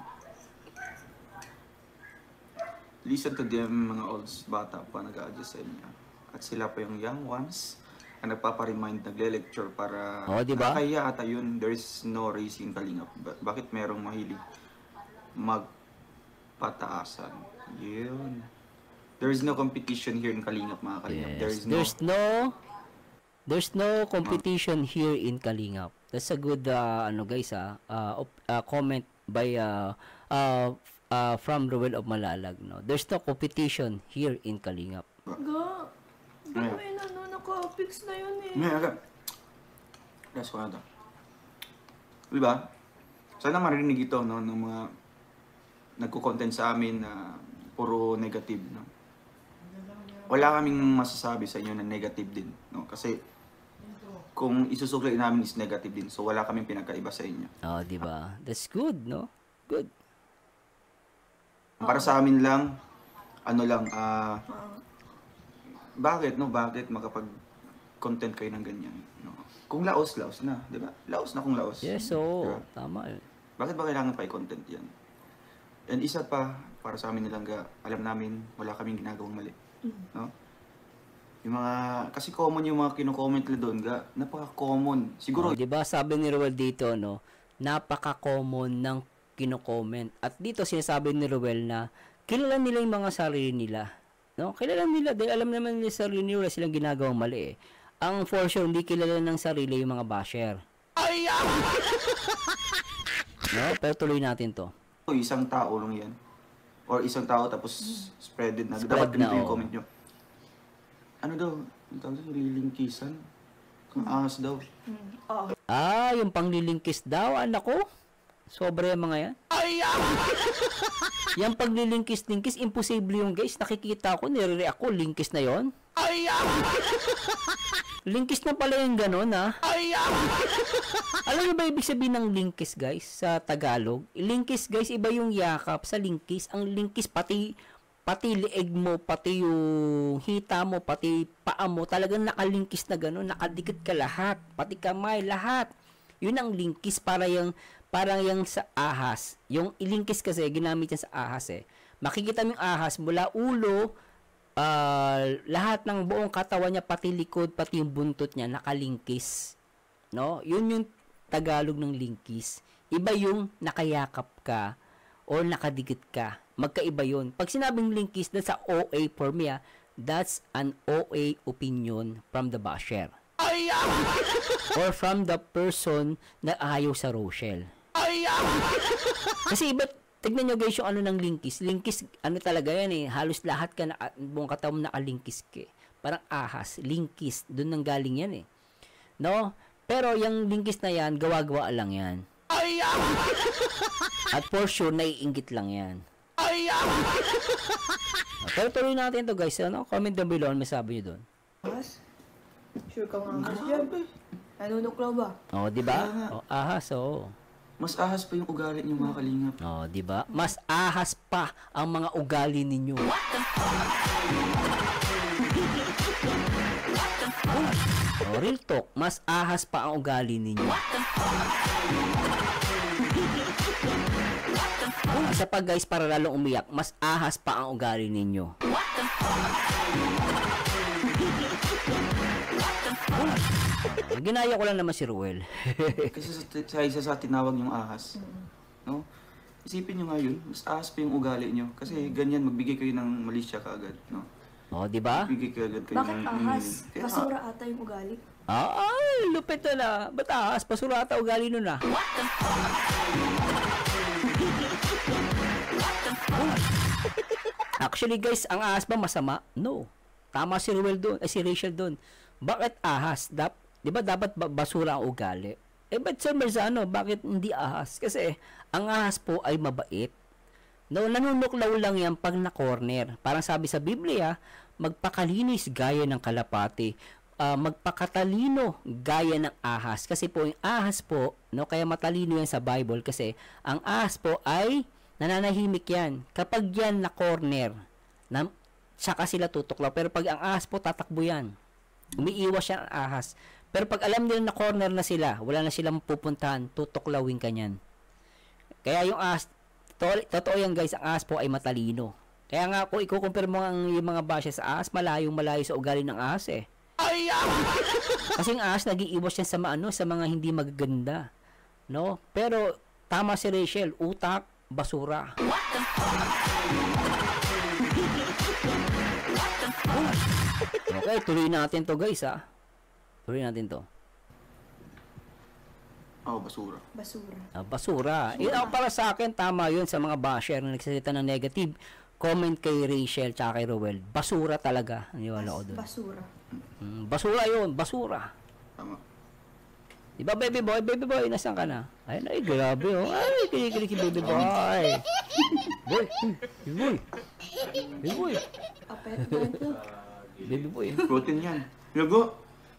Listen to them, mga olds, bata pa nag-a-adjust sa inyo. At sila pa yung young ones ang nagpaparemind, nagle-lecture para... Oo, di ba? Kaya ata yun, there's no racing kalingap. Ba- bakit merong mahilig magpataasan? Yun. There is no competition here in Kalingap, mga Kalingap. There Yes. is no... There's no There's no competition here in Kalingap. That's a good uh, ano guys ah uh, op- uh, comment by uh, uh, uh, from Ruel of Malalag, no. There's no competition here in Kalingap. Ga. Gawin na, no? Naka-fix na yun eh. May aga. Yes, ko na to. Diba? Sana marinig ito, no, ng mga nagko-content sa amin na puro negative, no. Wala kaming masasabi sa inyo na negative din, no. Kasi kung isusuklay namin is negative din. So wala kaming pinagkaiba sa inyo. Oh, di ba? That's good, no? Good. Para sa amin lang, ano lang, ah, bakit, no? Bakit makapag-content kayo ng ganyan, no? Kung laos, laos na, di ba? Laos na kung laos. Yes, so Diba? tama yun. Bakit ba kailangan pa i-content yan? And isa pa, para sa amin nilang ga, alam namin, wala kaming ginagawang mali. No? Yung mga, kasi common yung mga kino-comment nila doon, ga, napaka-common. Siguro, Oh, 'di ba sabi ni Ruel dito, no, napaka-common ng kino-comment. At dito sinasabi ni Ruel na kilala nila yung mga sarili nila. No? Kilala nila dahil alam naman nila sa sarili nila wala silang ginagawang mali eh. Ang for sure hindi kilala ng sarili yung mga basher. No, pero tuloy natin 'to. isang tao lang yan. Or isang tao tapos spreaded na. Spread Dapat ganito na, yung oo. comment nyo. Ano daw? Ang tawag doon, lilingkisan? Kung ahas daw. Oo. Ah, yung panglilingkis daw, anak ko. Sobra yung mga yan. Yung paglilingkis-lingkis, imposible yung guys. Nakikita ko, nire-react ko, lingkis na yon. Lingkis na pala yung ganun, ha? Alam niyo ba ibig sabihin ng lingkis, guys, sa Tagalog? Lingkis, guys, iba yung yakap sa lingkis. Ang lingkis, pati, pati lieg mo, pati yung hita mo, pati paa mo, talagang nakalingkis na ganun, nakadikit ka lahat, pati kamay, lahat. Yun ang lingkis, para yung, parang yung sa ahas. Yung ilingkis kasi, ginamit yan sa ahas eh. Makikita mo yung ahas, mula ulo, Uh, lahat ng buong katawan niya, pati likod, pati yung buntot niya, nakalingkis. No? Yun yung Tagalog ng lingkis. Iba yung nakayakap ka or nakadikit ka. Magkaiba yun. Pag sinabing lingkis, that's a O A for me, ah, that's an O A opinion from the basher. Or from the person na ayaw sa Rochelle. Kasi iba, tignan nyo guys yung ano ng lingkis. Lingkis, ano talaga yan eh. Halos lahat ka, na, buong katawan nakalingkis ka eh. Parang ahas, lingkis. Doon nang galing yan eh. No? Pero yung linggis na yan, gawa-gawa lang yan. At for sure, naiinggit lang yan. Pero tuloy natin to guys. Ano? Comment down below. Ano may sabi nyo doon? Ahas? Sure kang ahas dyan. Nanunuklaw ba? Oh, di ba? Oh, ahas, oh. Mas ahas pa yung ugali niyo mga kalingap. Oh, di ba? Mas ahas pa ang mga ugali ninyo. Oh, real talk, mas ahas pa ang ugali ninyo. Isa pa guys, para lalong umiyak, mas ahas pa ang ugali ninyo. Oh, ginaya ko lang naman si Ruel. Kasi sa, sa isa sa tinawag yung ahas. No? Isipin nyo nga yun, mas ahas pa yung ugali nyo. Kasi ganyan, magbigay kayo ng malisya kaagad. No? Oh, di ba? Magbigay kayo agad kayo Bakit ng... ahas? Kaya, Basura ata yung ugali. Ah, ay, lupit na na. Ba't ahas? Basura ata ugali nun ah. Actually guys, ang ahas ba masama? No. Tama si Ruel doon, eh, si Rachel doon. Bakit ahas? Dap, di ba dapat ba- basura ang ugali? Eh, ba't Sir Marzano, bakit hindi ahas? Kasi, ang ahas po ay mabait. No, nanunuklaw lang yan pag na-corner. Parang sabi sa Biblia, magpakalinis gaya ng kalapati. Ah, magpakatalino gaya ng ahas. Kasi po, yung ahas po, no, kaya matalino yan sa Bible kasi ang ahas po ay nananahimik yan. Kapag yan na-corner, na, saka sila tutuklaw. Pero pag ang ahas po, tatakbo yan. Umiiwas siya ang ahas. Pero pag alam nila na corner na sila, wala na silang pupuntahan, tutuklawin ka niyan. Kaya yung ahas, to, totoo yan guys, ang ahas po ay matalino. Kaya nga kung ikukumpir mo ang yung mga basya sa ahas, malayong malayo sa ugali ng ahas eh. Kasi ang ahas, nag-iiwas yan sa, maano, sa mga hindi magaganda. No? Pero tama si Rachel, utak, basura. Okay, tuloy natin to guys ha. Tuloy natin to. oh, basura. Basura. Ah, basura. Yun ang para sa akin, tama yun sa mga basher na nagsasalita ng negative. Comment kay Rachel tsaka kay Rowel. Basura talaga. Aniwala ko doon. Basura. Mm, basura yun, basura. Tama. Di ba, baby boy? Baby boy, nasan ka na? Ay, ay, grabe oh. Ay, kinikilig si baby boy. Boy, baby boy. Baby boy. Apet na ito. Baby boy. Protein yan. Lago.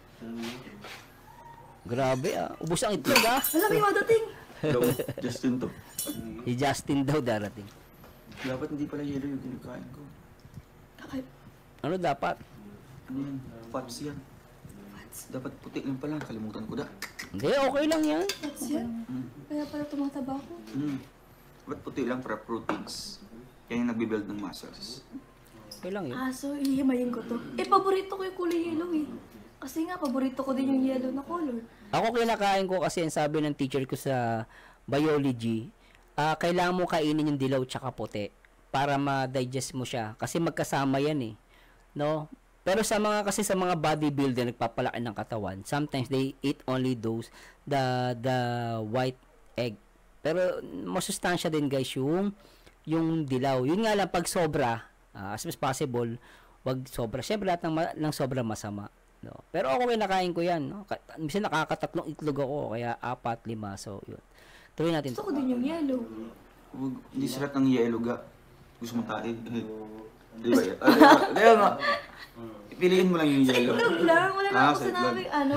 Grabe ah. Ubus ang itlog ah. Alam mo, dating. Daw, Justin to. Si Justin daw darating. Dapat hindi pala yellow yung kinakain ko. Kakay. Ano dapat? Ano yan? Fats yan. Dapat puti lang pala. Kalimutan ko da. Hindi, okay lang yan. That's yan. Kaya pala tumataba ko. Mm. Dapat puti lang para proteins. Yan yung nagbibuild ng muscles. Okay lang yun. Ah, so ihimayin ko to. Eh, paborito ko yung kulay yellow eh. Kasi nga, paborito ko din yung yellow na color. Ako kinakain ko kasi ang sabi ng teacher ko sa biology, ah kailangan mo kainin yung dilaw tsaka puti para ma-digest mo siya. Kasi magkasama yan eh. No? Pero sa mga kasi sa mga bodybuilder nagpapalaki ng katawan, sometimes they eat only those the the white egg. Pero masustansya din guys yung yung dilaw. Yun nga lang pag sobra, uh, as much as possible, wag sobra. Syempre lahat ng, ma- ng sobra masama. No? Pero ako kinakain ko yan. No? Minsan nakakatatlong itlog ako, kaya apat, lima. So, yun. Tuloy natin. Gusto ko din yung yellow. Huwag, hindi sarap ng yellow ga. Gusto mo tayo. Eh, di ba yan? Ah, di ba? Kaya nga, piliin mo lang yung yellow. Itlog lang. Wala na Ah, ako sa itlog. sinabing ano.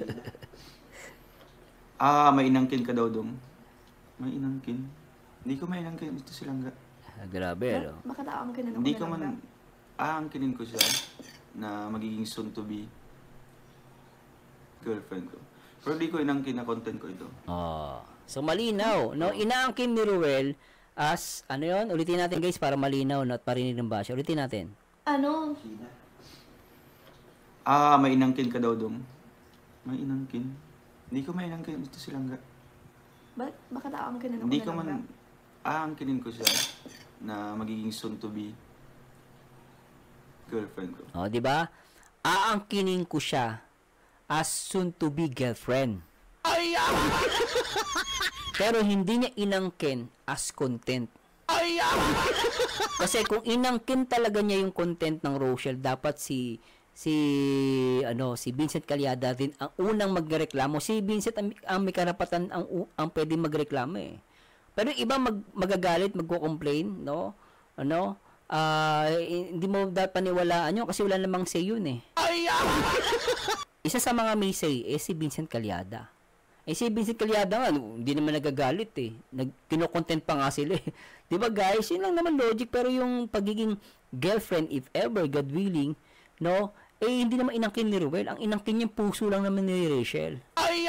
Ah, may inangkin ka daw dong. May inangkin? Hindi ko may inangkin. Ito silang ga. Ah, grabe, no? Baka taang ka na Hindi ko man, aangkinin ko siya na magiging soon to be girlfriend ko. Pero di ko inangkin na content ko ito. Oh. So, malinaw. No? Inaangkin ni Ruel as, ano yun? Ulitin natin guys para malinaw no? At parinig ng basya. Ulitin natin. Ano? Ah, may inangkin ka daw dong. May inangkin? Hindi ko may inangkin. Ito silang ga. Ba baka taang ka na Hindi ko man, aangkinin ko siya na magiging soon to be girlfriend ko. Oh, di ba? Aangkinin ko siya as soon to be girlfriend. Pero hindi niya inangkin as content. Kasi kung inangkin talaga niya yung content ng Rochelle, dapat si si ano si Vincent Calyada din ang unang magreklamo. Si Vincent ang, ang may karapatan ang u- ang pwedeng magreklamo eh. Pero yung iba mag, magagalit, magko-complain, no? Ano? Ah, hindi mo dapat paniwalaan yun kasi wala namang say yun eh. Isa sa mga may say eh si Vincent Calyada. Eh si Vincent Calyada nga, hindi naman nagagalit eh. Nag, kino-content pa nga sila eh. Diba guys, yun lang naman logic. Pero yung pagiging girlfriend, if ever, God willing, no, eh hindi naman inangkin ni Ruel. Ang inangkin yung puso lang naman ni Rachel.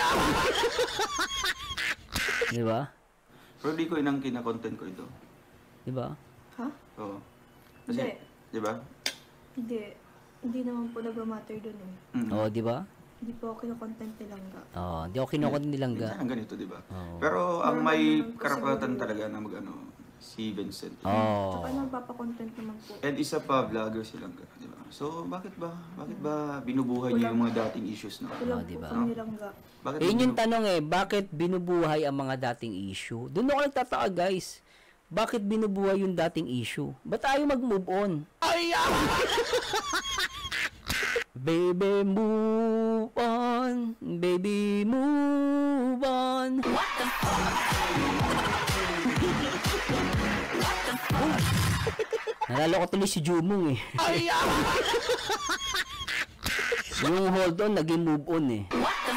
Diba? Pero di ko inangkin na content ko ito. Diba? Ha? Oo. Kasi, Hindi. di ba? Hindi. Hindi naman po nag-matter dun eh. Mm. Oo, diba? Hindi po ako kino-content nilang ga. Oo, di ako kinukot nilang ga. Minsan ang ganito, di ba? Oo. Pero ang Normal may naman po karapatan siguro. talaga na mag-ano, si Vincent. Oo. Tsaka nagpapakontent naman po. And isa pa, vlogger silang gano'n, di ba? So, bakit ba? Bakit ba binubuhay niyo yung mga dating issues na? Kulang Oh, diba? po kami nilang ga. Bakit Yun yung binu- tanong eh, bakit binubuhay ang mga dating issue? Doon ako nagtataka guys. Bakit binubuhay yung dating issue? Ba't tayo mag-move on? Baby, move on. Baby, move on. What the fuck? Nalala ko tuloy si Jumong eh. Yung hold on, naging move on eh.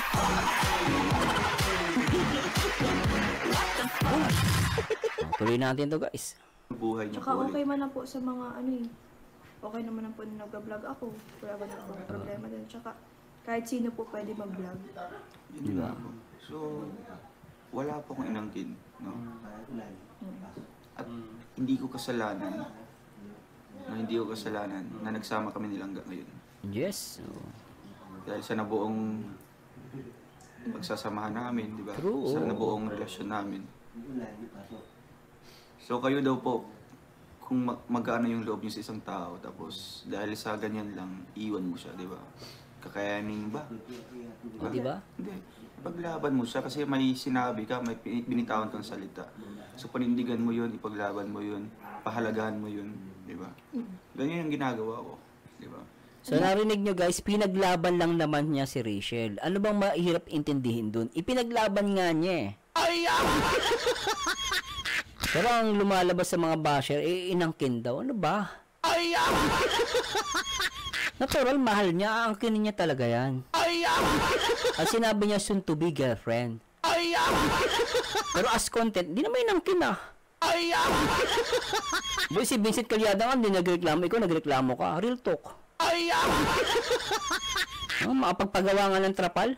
Oh, tuloy natin to guys. Buhay niyo Tsaka po okay ulit. man na po sa mga ano eh. Okay naman na po na nag-vlog ako. Wala ba na po problema din. Tsaka kahit sino po pwede mag-vlog. Yun nga po. So, wala po akong inangkin. No? At hindi ko kasalanan na hindi ko kasalanan na nagsama kami nilang ngayon. Yes. Oh. Dahil sa nabuong pagsasamahan namin, di ba? True. Sa nabuong relasyon namin. So kayo daw po, kung mag- magkaano yung loob niyo sa isang tao, tapos dahil sa ganyan lang, iwan mo siya, di ba? Kakayanin ba? Oh, di ba? Hindi. Ipaglaban mo siya kasi may sinabi ka, may pin- binitawan kang salita. So panindigan mo yun, ipaglaban mo yun, pahalagahan mo yun, di ba? Ganyan yung ginagawa ko, di ba? So narinig nyo guys, pinaglaban lang naman niya si Rachel. Ano bang mahirap intindihin dun? Ipinaglaban nga niya eh. Pero ang lumalabas sa mga basher, eh, inangkin daw. Ano ba? Natural, mahal niya. Aangkinin niya talaga yan. At sinabi niya soon to be girlfriend. Pero as content, di naman inangkin ah. Boy, si Vincent Calyada nga, hindi nagreklamo. Ikaw nagreklamo ka. Real talk. Oh, makapagpagawa nga ng trapal.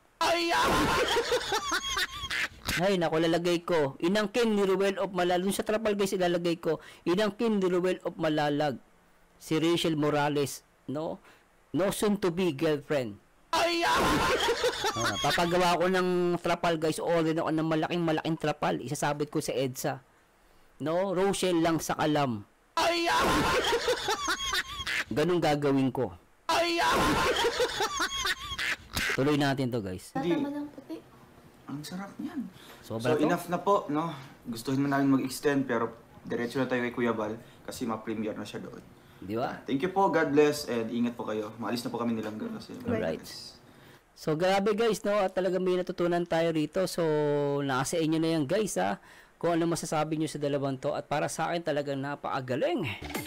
Ay, naku, lalagay ko. Inangkin ni Ruel of Malalag. Sa trapal guys, ilalagay ko. Inangkin ni Ruel of Malalag. Si Rachel Morales. No? No soon to be girlfriend. Oh, papagawa ko ng trapal guys. Order ako ng malaking malaking trapal. Isasabit ko sa EDSA. No? Rochelle lang sa kalam. Ganun gagawin ko. Tuloy natin to guys. Hindi. Tama ng puti. Ang sarap niyan. Sobra So to. enough na po, no? Gustuhin mo namin mag-extend pero diretso na tayo kay Kuya Bal kasi ma-premiere na siya doon. Di ba? Thank you po, God bless, and ingat po kayo. Maalis na po kami nilang girl kasi. Alright. So grabe guys, no? At talaga may natutunan tayo rito. So nasa inyo na yan guys, ha? Kung ano masasabi nyo sa dalawang to. At para sa akin talagang napakagaling.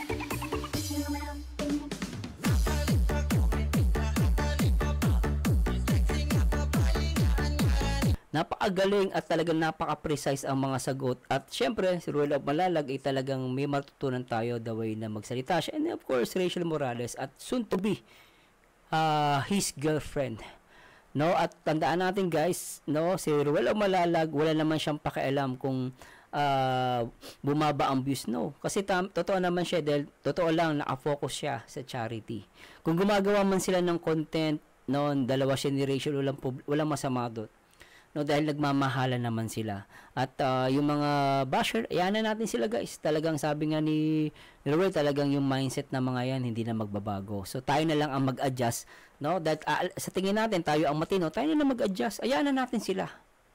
Napakagaling at talagang napaka-precise ang mga sagot. At syempre, si Ruel of Malalag ay talagang may matutunan tayo the way na magsalita siya. And of course, Rachel Morales at soon to be uh, his girlfriend. No, at tandaan natin guys, no, si Ruel of Malalag, wala naman siyang pakialam kung uh, bumaba ang views, no. Kasi tam, totoo naman siya dahil totoo lang naka-focus siya sa charity. Kung gumagawa man sila ng content, no, dalawa siya ni Rachel, walang, walang masama doon. No, dahil nagmamahalan naman sila. At uh, yung mga basher, ayan na natin sila guys. Talagang sabi nga ni, ni Ruel, talagang yung mindset na mga yan hindi na magbabago. So tayo na lang ang mag-adjust, no? That uh, sa tingin natin tayo ang matino, tayo na lang mag-adjust. Ayan na natin sila.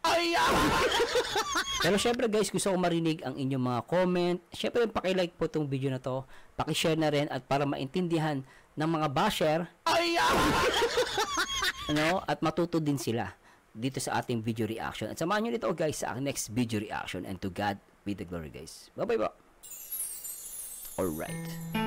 Pero syempre guys, gusto ko marinig ang inyong mga comment. Syempre paki-like po tong video na to, paki-share na rin at para maintindihan ng mga basher. Ano, at matuto din sila dito sa ating video reaction. At samahan nyo nito guys sa next video reaction, and to God be the glory guys. Bye bye po. Alright.